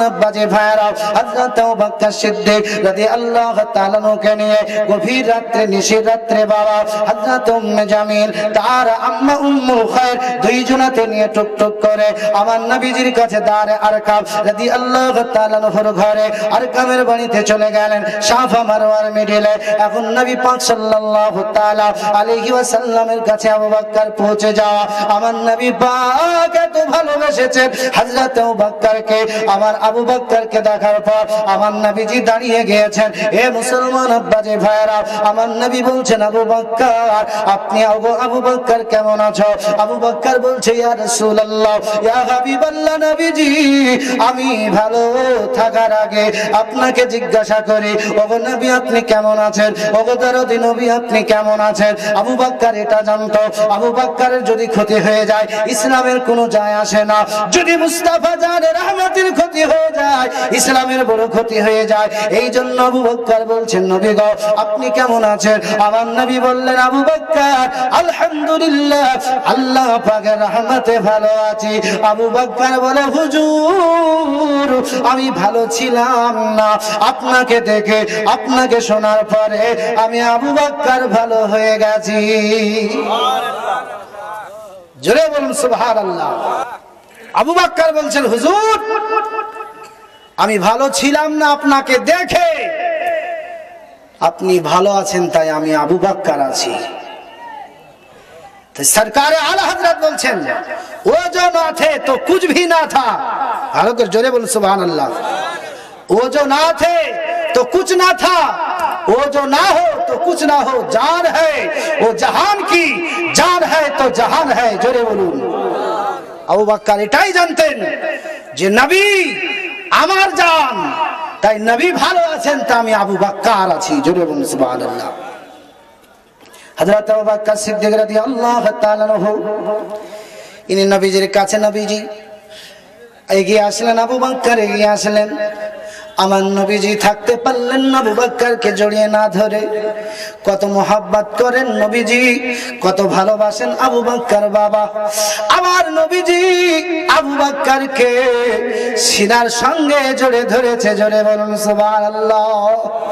ভাইরা হযরত আবু বকর সিদ্দিক রাদিয়াল্লাহু তাআলা কে নিয়ে গভীর রাতে নিশির রাতে বাবা হযরত উম্মে জামিল তার আম্মা উম্মুল খায়র দুইজনাতে নিয়ে টুকটুক করে আমার নবীজির কাছে দাঁড়ে আরকাম রাদিয়াল্লাহু তাআলা নহর ঘরে আরকামের বাড়িতে চলে গেলেন সাফা মারওয়ার মিডিলে। এখন নবী পাক সাল্লাল্লাহু তাআলা আলাইহি ওয়াসাল্লামের কাছে আবু বকর পৌঁছে যাওয়া আমার নবী পাক এত ভালোবেসেছেন হযরত আবু বকরকে। আমার আবু বকরকে দেখার পর আমার নবীজি দাঁড়িয়ে গিয়েছেন। এ মুসলমান আব্বাজি ভাইরা আমার নবী বলছেন আবু বকর আপনি আবু বকর কেমন আছো? আবু বকর বলছে ইয়া রাসূলুল্লাহ ইয়া হাবিবাল্লাহ নবীজি আমি ভালো থাকার আগে আপনাকে জিজ্ঞাসা করি ওগো নবী আপনি কেমন আছেন? ওগো দরদি নবী আপনি কেমন আছেন? আবু বকর এটা জানতো আবু বকরের যদি ক্ষতি হয়ে যায় ইসলামের কোনো যায় আসে না। যদি মুস্তাফা জানের রহমতের ক্ষতি হয়ে যায় ইসলামের বড় ক্ষতি হয়ে যায়। এই জন্য আবু বকর বলছেন নবী গো আপনি কেমন আছেন? আমার নবী বললেন আবু বকর আলহামদুলিল্লাহ আল্লাহ পাকের রহমতে ভালো আছি। আবু বকর বলে হুজুর আমি ভালো ছিলাম না, আপনাকে দেখে আপনাকে শোনার পরে আমি আবু বকর ভালো হয়ে গেছি। জোরে বলুন সুবহানাল্লাহ। আবু বকর বলছেন হুজুর আমি ভালো ছিলাম না, আপনাকে দেখে আপনি ভালো আছেন তাই আমি আবু বকর আছি। तो सरकार आला हजरत बोलছেন वो जो ना थे तो कुछ भी ना था। ভালো করে জোরে বলুন সুবহানাল্লাহ। वो जो ना थे तो कुछ ना था, वो जो ना हो तो कुछ ना हो, जान है वो जहान की, जान है तो जहान है। জোরে বলুন। আবু বকর এটাই জানতেন যে নবী আমার জান, তাই নবী ভালো আছেন তা আমি আবু বকর আছি। জোরে বলুন সুবহানাল্লাহ। হযরত আবু বকর সিদ্দিক রাদিয়াল্লাহু তাআলা আনহু ইনি নবীজির কাছে নবীজি এগিয়ে আসলেন। আবু বকর এগিয়ে আসলেন। আমার নবীজি থাকতে পারলেন না আবু বকরকে জড়িয়ে না ধরে। কত মোহাব্বত করেন নবীজি, কত ভালোবাসেন আবু বকর বাবা। আমার নবীজি আবু বকরকে সিনার সঙ্গে জড়ে ধরেছে। জোরে বলুন সুবহানাল্লাহ।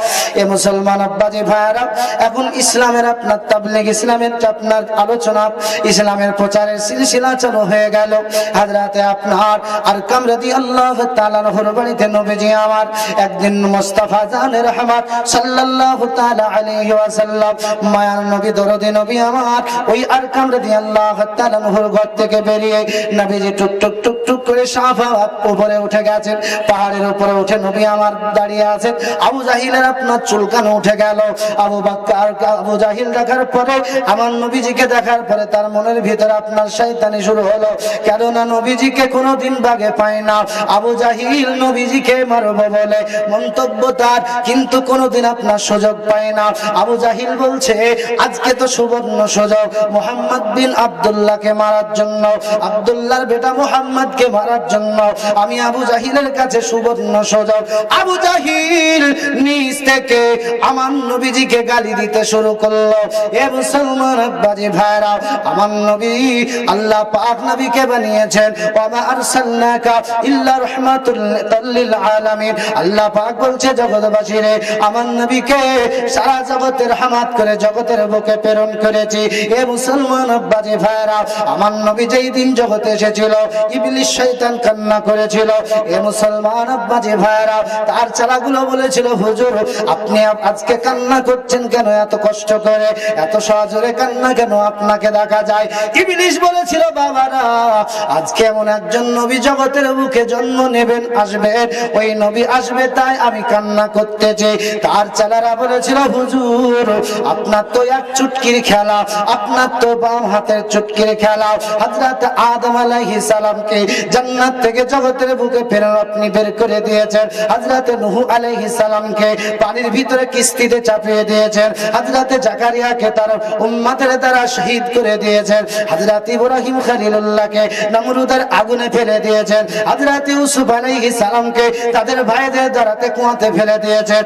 এ মুসলমান আব্বাজি ভাইরা এখন ইসলামের আপনার তাবলীগ, ইসলামের আপনার আলোচনা, ইসলামের প্রচারের সিলসিলা চালু হয়ে গেল। হযরতে আপনার আরকাম রাদিয়াল্লাহু তাআলা আনহুর বাড়িতে নবীজি আমার একদিন মুস্তাফা জানের রহমত সাল্লাল্লাহু তাআলা আলাইহি ওয়াসাল্লাম মায়ার নবী দরদি নবী আমার ওই আরকাম রাদিয়াল্লাহু তাআলা আনহুর ঘর থেকে বেরিয়ে নবীজি টুক টুক টুক টুক করে সাফা উপরে উঠে গেছেন। পাহাড়ের উপরে উঠে নবী আমার দাঁড়িয়ে আছেন। আবু জাহিলের আপনার চুলকানো উঠে গেল। আবু বকর আবু জাহিল দেখার পরে আমার নবীজিকে দেখার পরে তার মনের ভিতরে আপনার শয়তানি শুরু হলো, কেননা নবীজিকে কোনোদিন বাগে পায় না। আবু জাহিল নবীজিকে মারবো বলে মন্তব্য তার, কিন্তু কোনোদিন আপনার সুযোগ পায় না। আবু জাহিল বলছে আজকে তো সুবর্ণ সুযোগ মুহাম্মদ বিন আব্দুল্লাহকে মারার জন্য, আব্দুল্লাহর বেটা মুহাম্মদকে মারার জন্য আমি আবু জাহিলের কাছে সুবর্ণ সুযোগ। আবু জাহিল নিজ থেকে আমার নবীজিকে গালি দিতে শুরু করলো। এ মুসলমান আব্বাজি ভাইরা আমার নবী আল্লাহ পাক নবীকে বানিয়েছেন ওয়া মা আরসালনাকা ইল্লা রাহমাতুল লিল আলামিন। আল্লাহ পাক বলছে জগৎবাসীরে আমার নবীকে সারা জগতের রহমত করে জগতের বুকে প্রেরণ করেছি। এ মুসলমান আব্বাজি ভাইরা আমার নবী যেই দিন জগতে এসেছিল ইবলিস শয়তান কান্না করেছিল। এ মুসলমান আব্বাজি ভাইরা তার চালাগুলো বলেছিল হুজুর আপনি আজকে কান্না করছেন কেন, এত কষ্ট করে এত সহজে কান্না কেন আপনাকে দেখা যায়। ইবলিস বলেছিল বাবারা আজকে এমন একজন নবী জগতের বুকে জন্ম নেবেন আসবেন, ওই নবী আসবে তাই আমি কান্না করতেছি। তার চালারা বলেছিল হুজুর আপনার তো এক চুটকির খেলা, আপনার তো বাম হাতের চুটকির খেলা। হযরত আদম আলাইহিস সালামকে জান্নাত থেকে জগতের বুকে ফেরান আপনি বের করে দিয়েছেন। হযরত নূহ আলাইহিস সালামকে পানির ভিতরে কিস্তিতে চাপিয়ে দিয়েছেন। হযরত জাকারিয়াকে তার উম্মতের দ্বারা শহীদ করে দিয়েছেন। হযরত ইব্রাহিম খলিলুল্লাহকে নমরুদের আগুনে ফেলে দিয়েছেন। হযরত ইউসুফ আলাইহিস সালামকে তাদের ভাইদের দ্বারাতে কুয়াতে ফেলে দিয়েছেন।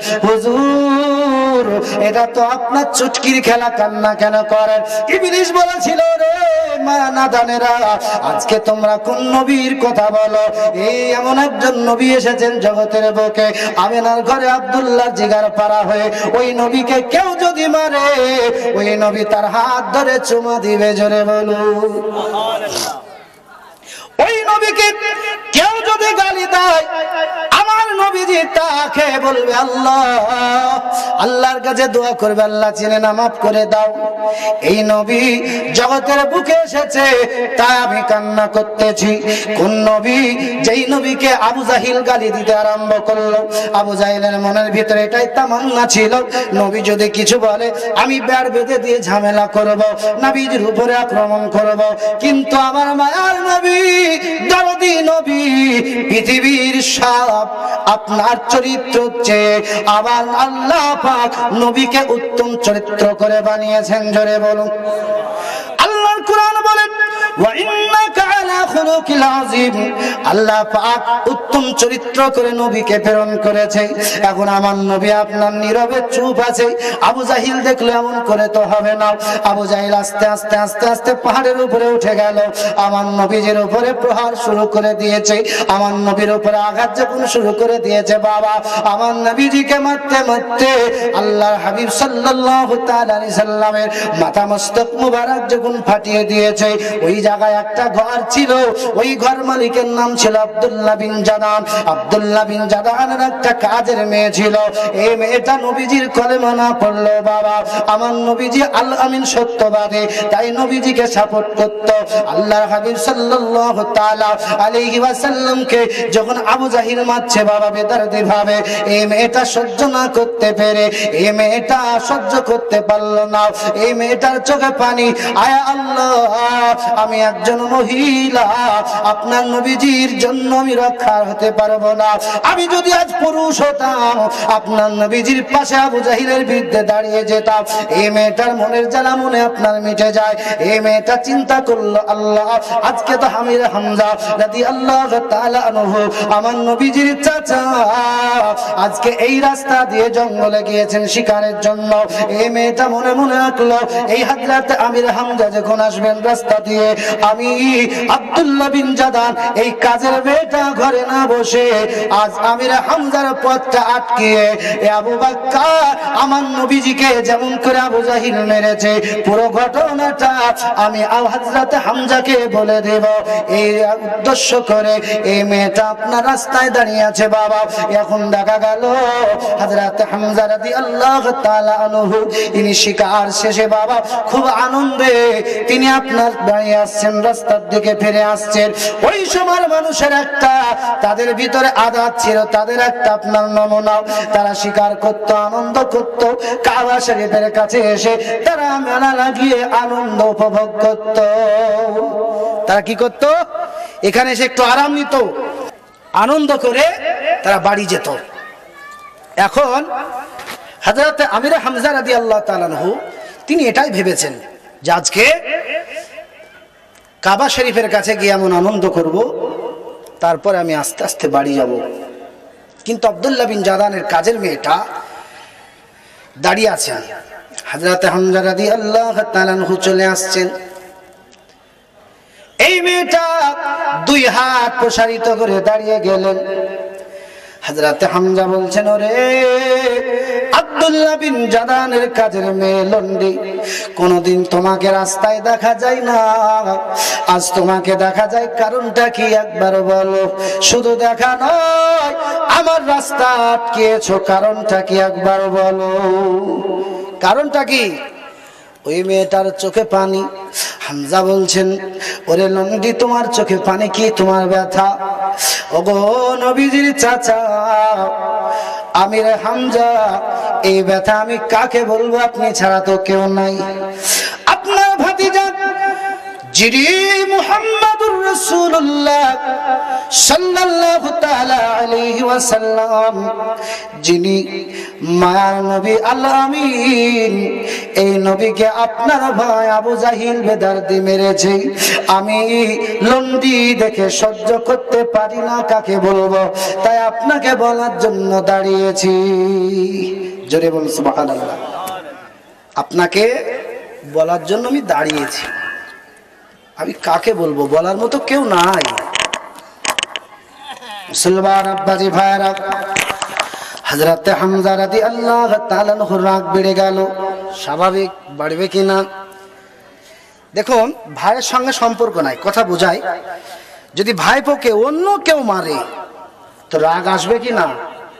হুজুর, এটা তো আপনার চুটকির খেলা, কান্না কেন করেন? ইবলিস বলেছিল, রে মানাদানেরা, আজকে তোমরা কোন নবীর কথা বলো? এই এমন একজন নবী এসেছেন জগতের বুকে, আমিনার ঘরে আব্দুল্লাহ জিগার পারা হয়ে ওই নবীকে কেউ যদি মারে, ওই নবী তার হাত ধরে চুমা দিবে। জোরে বলুন সুবহানাল্লাহ। ওই নবীকে কেউ যদি গালি দেয়, আমার নবীজি তাকে বলবে আল্লাহ, আল্লাহর কাছে দোয়া করবে, আল্লাহ চিনে না, মাফ করে দাও। এই নবী জগতের বুকে এসেছে, তাই আমি কান্না করতেছি। কোন নবী? যেই নবীকে আবু জাহিল গালি দিতে আরম্ভ করলো। আবু জাহিলের মনের ভিতরে এটাই তামান্না ছিল, নবী যদি কিছু বলে আমি বেড় বেঁধে দিয়ে ঝামেলা করব, নবীজির উপরে আক্রমণ করব। কিন্তু আমার মায়ার নবী, দরদি নবী, পৃথিবীর সব আপনার চরিত্র চেয়ে আবার আল্লাহ পাক নবীকে উত্তম চরিত্র করে বানিয়েছেন। জোরে বলুন আল্লাহর কোরআন বলেন, ওয়া ইন্নাকা আলা খুলুকিল আযীম। আল্লাহ পাক উত্তম চরিত্র করে নবীকে প্রেরণ করেছে। এখন আমার নবী আপনার নীরবে চুপ আছে। আবু জাহিল দেখলো এমন করে তো হবে না। আবু জাহিল আস্তে আস্তে আস্তে আস্তে পাহাড়ের উপরে উঠে গেল, আমার নবীজির উপরে প্রহার শুরু করে দিয়েছে। আমার নবীর উপরে আঘাত যখন শুরু করে দিয়েছে, বাবা আমার নবীজিকে মারতে মারতে আল্লাহর হাবিব সাল্লাল্লাহু তাআলা আলাইহি সাল্লামের মাথা মস্তক মুবারক যখন ফাটিয়ে দিয়েছে, ওই জায়গায় একটা ঘর ছিল, ওই ঘর মালিকের নাম ছিল আব্দুল্লাহ বিন জাদান। আব্দুল্লাহ বিন জাদানের একটা কাজের মেয়ে ছিল। এই মেয়েটা নবীজির কলেমা না পড়লো, বাবা আমার নবীজি আল আমিন সত্যবাদী, তাই নবীজিকে সাপোর্ট করত। আল্লাহর হাবিব সাল্লাল্লাহু তাআলা আলাইহি ওয়াসাল্লামকে যখন আবু জাহিল মারছে, বাবা বেদরদি ভাবে, এই মেয়েটা সহ্য না করতে পেরে, এই মেয়েটা সহ্য করতে পারলো না। এই মেয়েটার চোখে পানি, আয়া আল্লাহ, আমি একজন মহিলা, আপনার নবীজির জন্য আমি রক্ষা হতে পারবো না। আমি যদি আজ পুরুষ হতাম, আপনার নবীজির পাশে আবু জাহিলের বিরুদ্ধে দাঁড়িয়ে যেতাম। এই মেয়েটার মনের জ্বালা মনে আপনার মিটে যায়। এই মেয়েটা চিন্তা করলো, আল্লাহ আজকে তো আমির হামজা রাদিয়াল্লাহু তাআলা আনহু, আমার নবীজির চাচা, আজকে এই রাস্তা দিয়ে জঙ্গলে গিয়েছেন শিকারের জন্য। এই মেয়েটা মনে মনে আঁকলো, এই হযরত আমির হামজা যখন আসবেন রাস্তা দিয়ে, আমি আব্দুল্লাহ বিন জাদান এই কাজের মেয়েটা ঘরে না বসে আজ আমির হামজার পথটা আটকিয়ে এ আবু বকর আমার নবীজিকে যেমন করে আবু জাহিল মেরেছে, পুরো ঘটনাটা আমি আল হযরত হামজাকে বলে দেব। এই উদ্দেশ্য করে এই মেয়েটা আপনার রাস্তায় দাঁড়িয়ে আছে। বাবা এখন দেখা গেল হযরত হামজা রাদিয়াল্লাহু তাআলা আনহু, ইনি শিকার শেষে বাবা খুব আনন্দে তিনি আপনার দাঁড়িয়ে আসছেন, রাস্তার দিকে ফিরে আসছেন। ওই সময় মানুষের একটা তাদের ভিতরে আদাত ছিল, তাদের একটা আপনার নমুনা, তারা শিকার করত, আনন্দ করত, কাবা শরীফের কাছে এসে তারা মেলা লাগিয়ে আনন্দ উপভোগ করত। তারা কি করত? এখানে এসে একটু আরাম নিত, আনন্দ করে তারা বাড়ি যেত। এখন হযরত আমির হামজা রাদিয়াল্লাহু তাআলা আনহু তিনি এটাই ভেবেছেন যে আজকে কাবা শরীফের কাছে গিয়ে এমন আনন্দ করব, তারপরে আমি আস্তে আস্তে বাড়ি যাব। কিন্তু আব্দুল্লাহ বিন জাদানের কাজের মেয়েটা দাঁড়িয়ে আছেন। হযরত হামজা রাদিয়াল্লাহু তাআলা আনহু চলে আসছেন। এই মেয়েটা দুই হাত প্রসারিত করে দাঁড়িয়ে গেলেন। হযরত হামজা বলছেন, ওরে আব্দুল্লাহ বিন জাদানের কাজের মেয়ে লন্ডি, কোনদিন তোমাকে রাস্তায় দেখা যায় না, আজ তোমাকে দেখা যায়, কারণটা কি একবার বলো? শুধু দেখা নয়, আমার রাস্তা আটকিয়েছো, কারণটা কি একবার বলো? কারণটা কি? ওই মেয়েটার চোখে পানি। হামজা বলছেন, ওরে লন্ডি, তোমার চোখে পানি কি? তোমার ব্যথা? ওগো নবীজির চাচা আমির হামজা, এই ব্যথা আমি কাকে বলবো? আপনি ছাড়া তো কেউ নাই। আপনার ভাতিজা যিনি মুহাম্মাদুর রাসূলুল্লাহ সাল্লাল্লাহু তাআলা আলাইহি ওয়াসাল্লাম, যিনি মায়ার নবী আল আমিন, এই নবীকে আপনার ভাই আবু জাহিল বেদর্দি মেরেছে। আমি লন্ডি দেখে সহ্য করতে পারি না, কাকে বলবো, তাই আপনাকে বলার জন্য দাঁড়িয়েছি। জোরে বলুন সুবহানাল্লাহ। আপনাকে বলার জন্য আমি দাঁড়িয়েছি। আমি কাকে বলবো, বলার মতো কেউ নাই। মুসলমান আব্বাজি ভাইরা, হযরত হামজা রাদিয়াল্লাহু তাআলা আনহু রাগ বেড়ে গেল। স্বাভাবিক, বাড়বে কিনা? দেখুন, ভাইয়ের সঙ্গে সম্পর্ক নাই, কথা বোঝায়। যদি ভাইপোকে অন্য কেউ মারে তো রাগ আসবে কি না?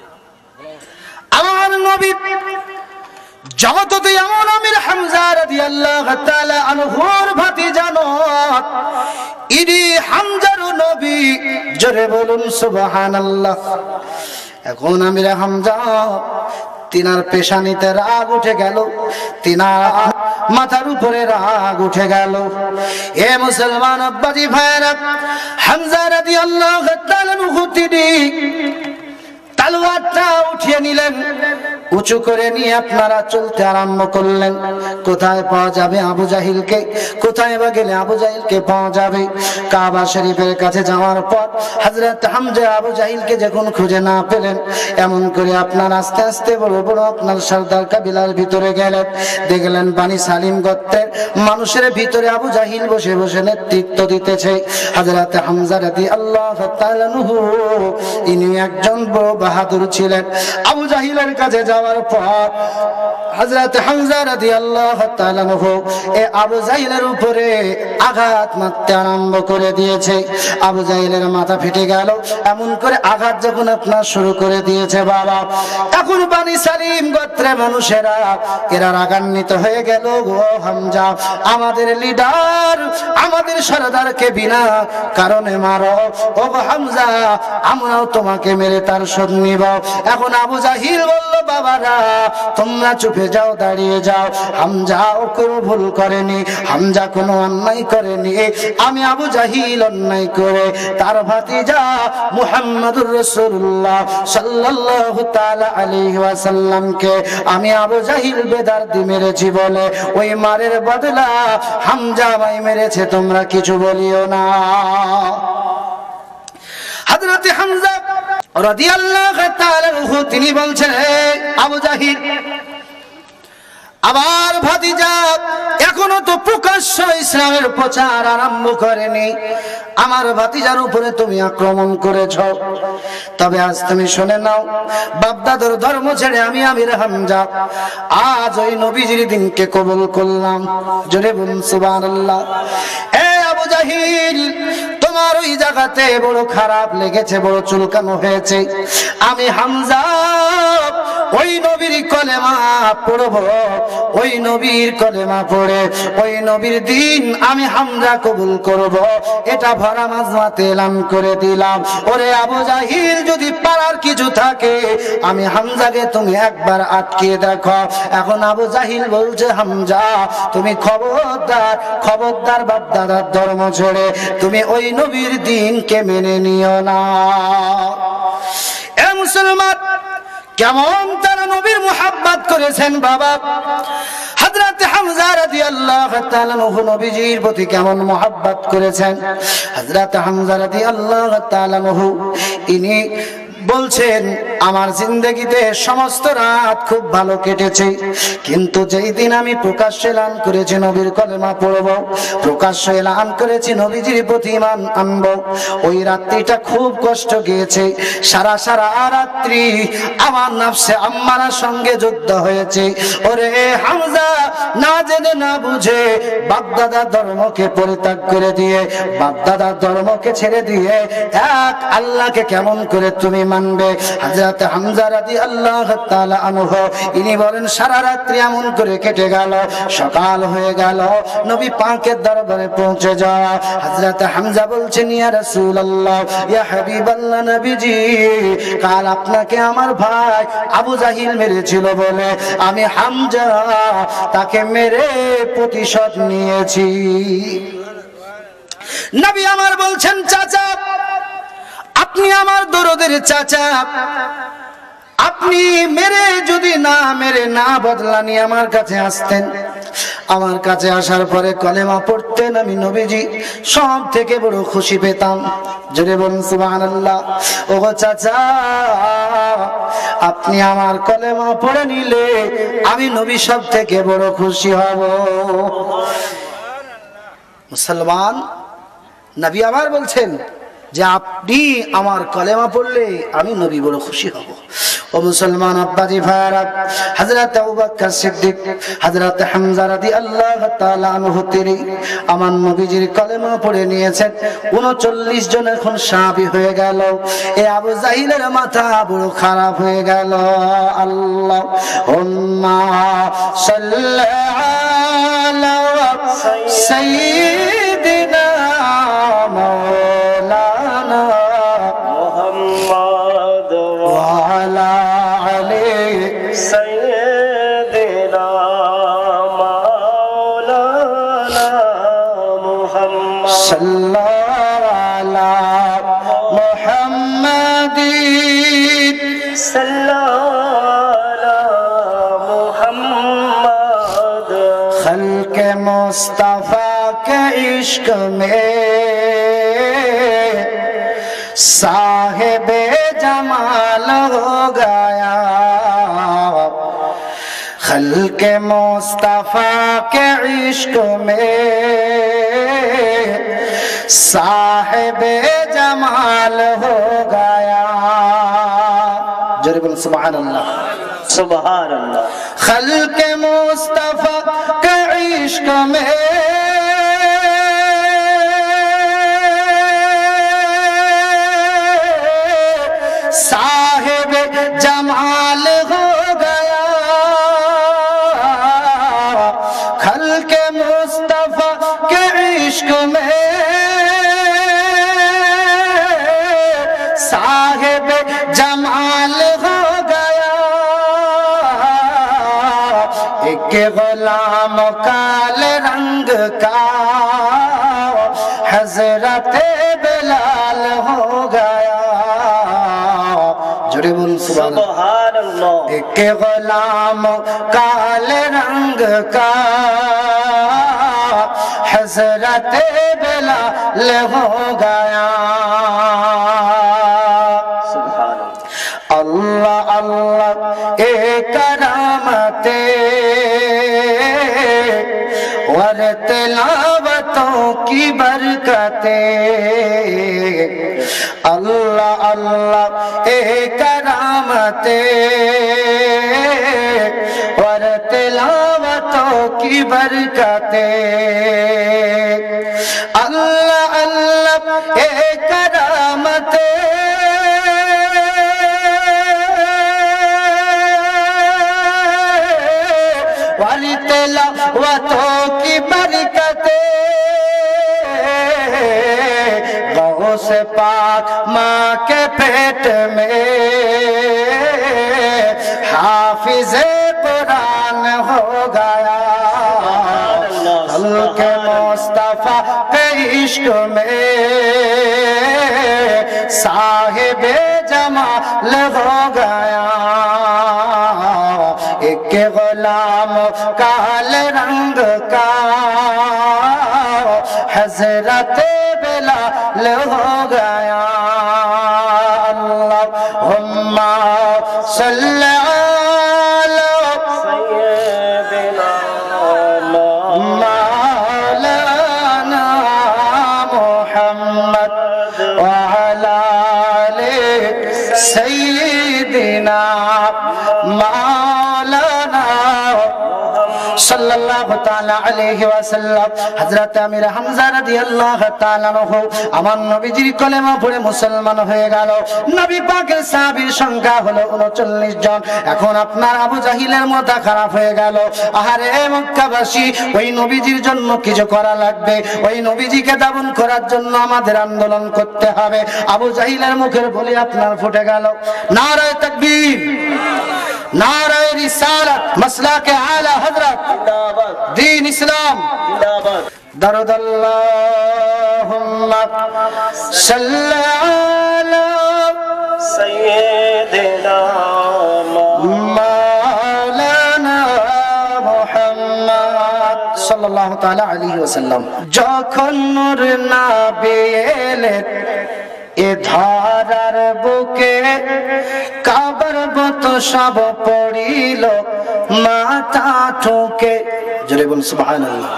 আমার নবী জগতে এমন আমির হামজা রাদিয়াল্লাহু তাআলা আনহুর ভাতিজা নয়, ইনি হামজার নবী। জোরে বলুন সুবহানাল্লাহ। এখন আমির হামজা, তিনার পেশানিতে রাগ উঠে গেল, তিনার মাথার উপরে রাগ উঠে গেল। এ মুসলমান আব্বাজি ভাইরা, হামজা রাদিয়াল্লাহু তাআলা আনহু তিনি তলোয়ারটা উঠিয়ে নিলেন, উঁচু করে নিয়ে আপনারা চলতে আরম্ভ করলেন। কোথায় পাওয়া যাবে আবু জাহিলকে? কোথায় বা গেলে আবু জাহিলকে পাওয়া যাবে? কাবা শরীফের কাছে যাওয়ার পর হযরত হামজা আবু জাহিলকে যখন খুঁজে না পেলেন, এমন করে আপনার আস্তে আস্তে বড় বড় আপনার সর্দার কাবিলার ভিতরে গেলেন। দেখলেন বানি সালিম গোত্রের মানুষের ভিতরে আবু জাহিল বসে বসে নেতৃত্ব দিতেছে। হযরত হামজা রাদিয়াল্লাহু তাআলা আনহু ইনি একজন বড় বাহাদুর ছিলেন। আবু জাহিলের কাছে যাওয়ার পর হযরত হামজা রাদিয়াল্লাহু তাআলা আনহু এ আবু জাহিলের উপরে আঘাত মারতে আরম্ভ করে দিয়েছে। আবু জাহিলের মাথা ফেটে গেল। এমন করে আঘাত যখন আপনার শুরু করে দিয়েছে বাবা, এখন বানি সালিম গোত্রের মানুষেরা এরা রাগান্বিত হয়ে গেল। গো হামজা, আমাদের লিডার, আমাদের সরদারকে বিনা কারণে মারো। ও গো হামজা, আমরাও তোমাকে মেরে তার শোধ নিব। এখন আবু জাহিল বলল, বাবারা তোমরা চুপে যাও, দাঁড়িয়ে যাও। হামজা ও কোনো ভুল করেনি, হামজা কোনো অন্যায় করেনি। আমি আবু জাহিল অন্যায় করে তার ভাতিজা মুহাম্মদুর রাসূলুল্লাহ সাল্লাল্লাহু তাআলা আলাইহি ওয়াসাল্লামকে আমি আবু জাহিল বেদর্দি মেরেছি বলে ওই মারের বদলা হামজা ভাই মেরেছে, তোমরা কিছু বলিও না। হযরত হামজা রাদিয়াল্লাহু তাআলা আনহু তিনি বলছেন, আবু জাহিল আবার ভাতিজা এখনো তো প্রকাশ্য ইসলামের প্রচার আরম্ভ করেনি, আমার ভাতিজার উপরে তুমি আক্রমণ করেছ। তবে আজ তুমি শুনে নাও, বাপদাদার ধর্ম ছেড়ে আমি আমির হামজা আজ ওই নবীজির দিনকে কবুল করলাম। জোরে বলুন সুবহানাল্লাহ। এ আবু জাহিল, তোমার ওই জায়গাতে বড় খারাপ লেগেছে, বড় চুলকানো হয়েছে। আমি হামজা ওই নবীর কলেমা পড়ব, ওই নবীর কলেমা পড়ে ওই নবীর দিন আমি হামজা কবুল করব, এটা ভরা মাজমাতে এলান করে দিলাম। ওরে আবু জাহিল, যদি পারার কিছু থাকে আমি হামজাকে তুমি একবার আটকে দেখো। এখন আবু জাহিল বলছে, হামজা তুমি খবরদার, খবরদার বাপ দাদার ধর্ম ছেড়ে তুমি ওই নবীর দিনকে মেনে নিও না। এ মুসলমান, কেমন তারা নবীর মুহাব্বত করেছেন বাবা। হযরত হামজা রাদিয়াল্লাহু তাআলা আনহু নবীজির প্রতি কেমন মুহাব্বত করেছেন। হযরত হামজা রাদিয়াল্লাহু তাআলা আনহু ইনি বলছেন, আমার জিন্দেগিতে সমস্ত রাত খুব ভালো কেটেছে, কিন্তু যেই দিন আমি প্রকাশ্যে এলান করেছি নবীর কলেমা পড়ব, প্রকাশ্যে এলান করেছি নবীজির প্রতি ঈমান আনব, ওই রাত্রিটা খুব কষ্ট গিয়েছে। সারা সারা রাত্রি আমার নফসে আম্মারার সঙ্গে যুদ্ধ হয়েছে। ওরে হামজা, না জেনে না বুঝে বাপদাদার ধর্মকে পরিত্যাগ করে দিয়ে, বাপদাদার ধর্মকে ছেড়ে দিয়ে এক আল্লাহকে কেমন করে তুমি মানবে? হযরত হামজা রাদিয়াল্লাহু তাআলা আনহু ইনি বলেন, সারা রাত্রি এমন করে কেটে গেল, সকাল হয়ে গেল, নবী পাকের দরবারে পৌঁছে যাওয়া। হযরত হামজা বলছেন, ইয়া রাসূলুল্লাহ, ইয়া হাবিবাল্লাহ, নবীজি কাল আপনাকে আমার ভাই আবু জাহিল মেরেছিল বলে আমি হামজা তাকে মেরে প্রতিশোধ নিয়েছি। নবী আমার বলছেন, চাচা আপনি আমার দরদের চাচা, আপনি মেরে যদি না মেরে না বদলা নিয়ে আমার কাছে আসতেন, আমার কাছে আসার পরে কলেমা পড়তেন, আমি নবীজি সব থেকে বড় খুশি পেতাম। জোরে বলুন সুবহানাল্লাহ। ওগো চাচা, আপনি আমার কলেমা পড়ে নিলে আমি নবী সব থেকে বড় খুশি হব। মুসলমান নবী আমার বলছেন যে আপনি আমার কলেমা পড়লে আমি নবী বড় খুশি হব। ও মুসলমান আব্বাজি ভাইরা, হযরত আবু বকর সিদ্দিক, হযরত হামজা রাদিয়াল্লাহু তাআলা আনহু তিনি আমার নবীজির কলেমা পড়ে নিয়েছেন। উনচল্লিশ জন এখন সাহাবী হয়ে গেল। এই আবু জাহিলের মাথা বড় খারাপ হয়ে গেল। আল্লাহুম্মা সাল্লি আলা সাইয়্যিদিনা মাওলানা মুহাম্মদ ওয়া আলা আলি সাইয়্যিদিনা মাওলানা মুহাম্মদ সাল্লাল্লাহু আলা মুহাম্মাদিন সাল্লাল্লাহু মুহাম্মদ खल्क मुस्तफा के इश्क में साहिबे जमाल हो गया, खल्क मुस्तफा के इश्क में साहिबे जमाल हो गया। जोरे बोल सुभान अल्लाह, सुभान अल्लाह। खल्क मुस्तफा के इश्क में साहिब जमाल हो गया, खल्क मुस्तफा के इश्क में साहिब जमाल हो गया। एक गुलाम काले रंग का हजरत बिलाल हो गया। जोरे बोल सुभान अल्लाह। एक गुलाम काले रंग का हजरत बिलाल हो गया। अल्लाह अल्लाह ए करामते और तिलावतों की बरकतें, अल्लाह अल्लाह ए करामतें और तिलावतों की बरकतें, अल्लाह अल्लाह ए करामतें वाली तिलावतों की बरकतें, गौस पाक माँ के पेट में हाफिज़े कुरान हो गया। खल्क मुस्तफा के इश्क में साहिबे जमाल हो गया। एक गुलाम काले रंग का हजरत बिलाल हो गया। अल्लाहुम्मा सल्ली अला सय्यिदिना मौलाना मुहम्मद व अला आलि सय्यिदिना सल्लल्लाहु ताला अलैहि वसल्लम। हजरत आमिर হামজা রাদিয়াল্লাহু তাআলা আনহু আমার নবীজির কলেমা পড়ে মুসলমান হয়ে গেল। নবী পাকের সাহাবীর সংখ্যা হলো উনচল্লিশ জন। এখন আপনার আবু জাহিলের মাথা খারাপ হয়ে গেল। আহারে মক্কাবাসী, ওই নবীজির জন্য কিছু করা লাগবে, ওই নবীজিকে দাফন করার জন্য আমাদের আন্দোলন করতে হবে। আবু জাহিলের মুখের বলি আপনার ফুটে গেল। নারায়ে তাকবীর, नारे रिसालत, मसला के आला हजरत, दीन इस्लाम, दरुद अल्लाहुम्मा सल्ली अला سيدنا مولانا محمد সাল্লাল্লাহু তাআলা আলাইহি ওয়াসাল্লাম। যখন নূর নবী এলেন এ ধরার বুকে, কাবার মতো সব পড়িল মাথা ঠুকে। জোরে বলুন সুবহানাল্লাহ।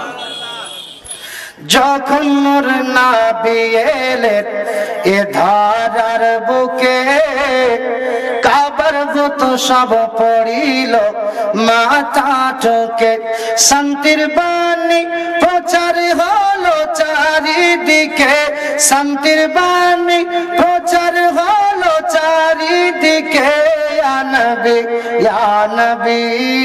যখন নূর নবী এলেন এ ধরার বুকে, কাবার মতো সব পড়িল মাথা ঠুকে। শান্তির বাণী প্রচার হলো চারিদিকে, শান্তির বাণী প্রচার হলো চারিদিকে। ইয়া নবী ইয়া নবী,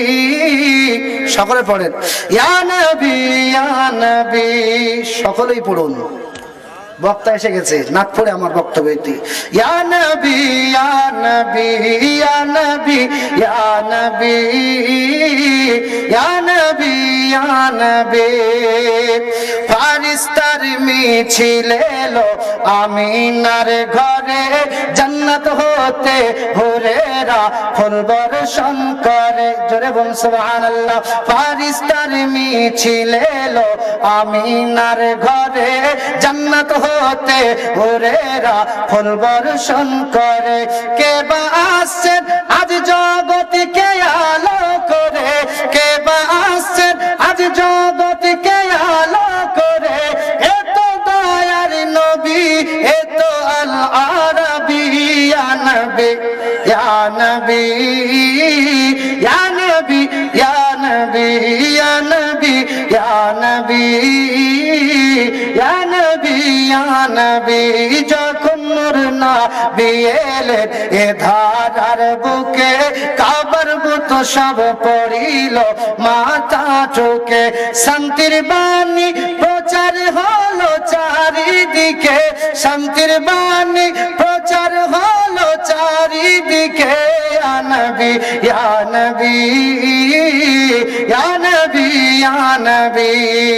সকলে পড়েন ইয়া নবী ইয়া নবী, সকলেই পড়ুন। বক্তা এসে গেছে, নাক পড়ে আমার বক্তব্য এটি। ইয়া নবী ইয়া নবী ইয়া নবী ইয়া নবী ইয়া নবী ইয়া নবী। ফারিস্তার মিছিল এলো আমিনার ঘরে, জান্নাত হতে হুরেরা ফুল বর্ষণ করে। জোরে বলুন সুবহানাল্লাহ। ফারিস্তার মিছিল এলো আমিনার ঘরে, জান্নাত হতে হুরেরা ফুল বর্ষণ করে। কে বা আসছেন আজ জগৎকে আলো করে, কে বা আসছেন আজ জগৎকে আলো করে। এত দয়ার নবী এত আল আরবী। ইয়া নবী ইয়া নবী ইয়া নবী ইয়া নবী ইয়া নবী ইয়া নবী ইয়া নবী ইয়া নবী। যখন নূর নবী এলেন এ ধারার বুকে, কাবার মতো সব পড়িল মাথা ঠুকে। শান্তির বাণী প্রচার হলো চারিদিকে, শান্তির বাণী প্রচার হলো চারিদিকে। ইয়া নবী ইয়া নবী ইয়া নবী ইয়া নবী।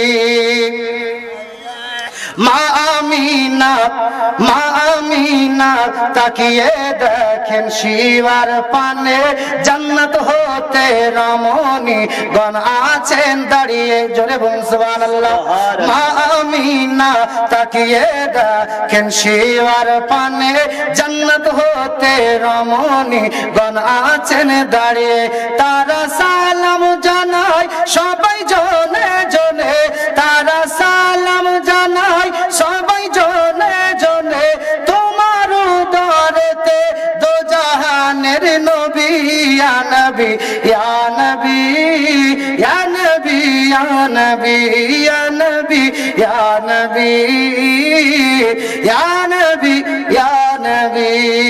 মা আমিনা মা আমিনা তাকিয়ে দেখেন শিবার পানে, জান্নাত হতে রমণী গণ আছেন দাঁড়িয়ে। জোরে বলুন সুবহানাল্লাহ। মা আমিনা তাকিয়ে দেখেন শিবার পানে, জান্নাত হতে রমণী গণ আছেন দাঁড়িয়ে। তারা সালাম জানায় সবাই জনে জনে, তারা সালাম জানায় সবাই জনে জনে। তোমার উদরেতে দো জাহানের নবী। ইয়া নবী ইয়া নবী ইয়া নবী ইয়া নবী ইয়া নবী ইয়া নবী ইয়া নবী ইয়া নবী।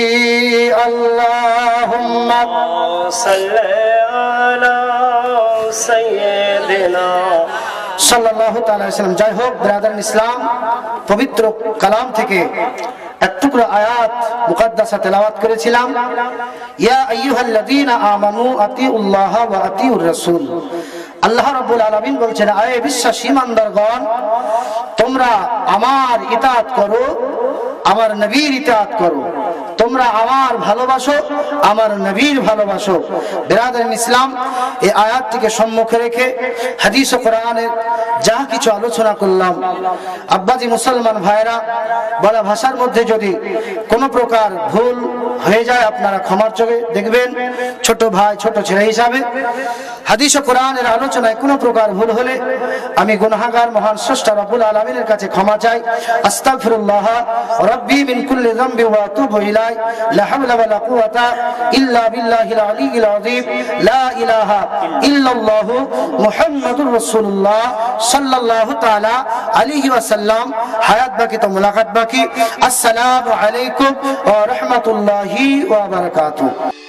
আল্লাহুম্মা সাল্লি আলা সাইয়্যিদিনা সাল্লাল্লাহু তাআলা আলাইহি ওয়াসাল্লাম। যাই হোক ব্রাদার ইসলাম, পবিত্র কালাম থেকে এক টুকরো আয়াত মুকদ্দাসা তেলাওয়াত করেছিলাম। ইয়া আইয়ুহাল্লাযীনা আমানু আতিউল্লাহ ওয়া আতিউর রাসূল। আল্লাহ রাব্বুল আলামিন বলছেন, আয়ে বিশ্বাসী ইমানদারগণ, তোমরা আমার ইতাআত করো, আমার নবীর ইতাআত করো। তোমরা আমার ভালোবাসো, আমার নবীর ভালোবাসো। বিরাদারিন ইসলাম, এই আয়াতটিকে সম্মুখে রেখে হাদিস ও কোরআনের যা কিছু আলোচনা করলাম, আব্বাজি মুসলমান ভাইরা, বলা ভাষার মধ্যে যদি কোনো প্রকার ভুল হয়ে যায় আপনারা ক্ষমার চোখে দেখবেন। ছোট ভাই ছোট ছেলে হিসাবে হাদিস ও কোরআনের আলোচনায় কোনো প্রকার ভুল হলে আমি গুনাহগার মহান স্রষ্টা রব্বুল আলামিনের কাছে ক্ষমা চাই। আস্তাগফিরুল্লাহ রাব্বি মিন কুল্লি যামবি ওয়া আতুবু ইলাইহি, লা হাওলা ওয়া লা কুওয়াতা ইল্লা বিল্লাহিল আলিয়্যিল আযীম। লা ইলাহা ইল্লাল্লাহু মুহাম্মাদুর রাসূলুল্লাহ সাল্লাল্লাহু তাআলা আলাইহি ওয়াসাল্লাম। হায়াত বাকি তো মুলাকাত বাকি। আসসালামু আলাইকুম ওয়া রাহমাতুল্লাহি ওয়া বারাকাতুহু।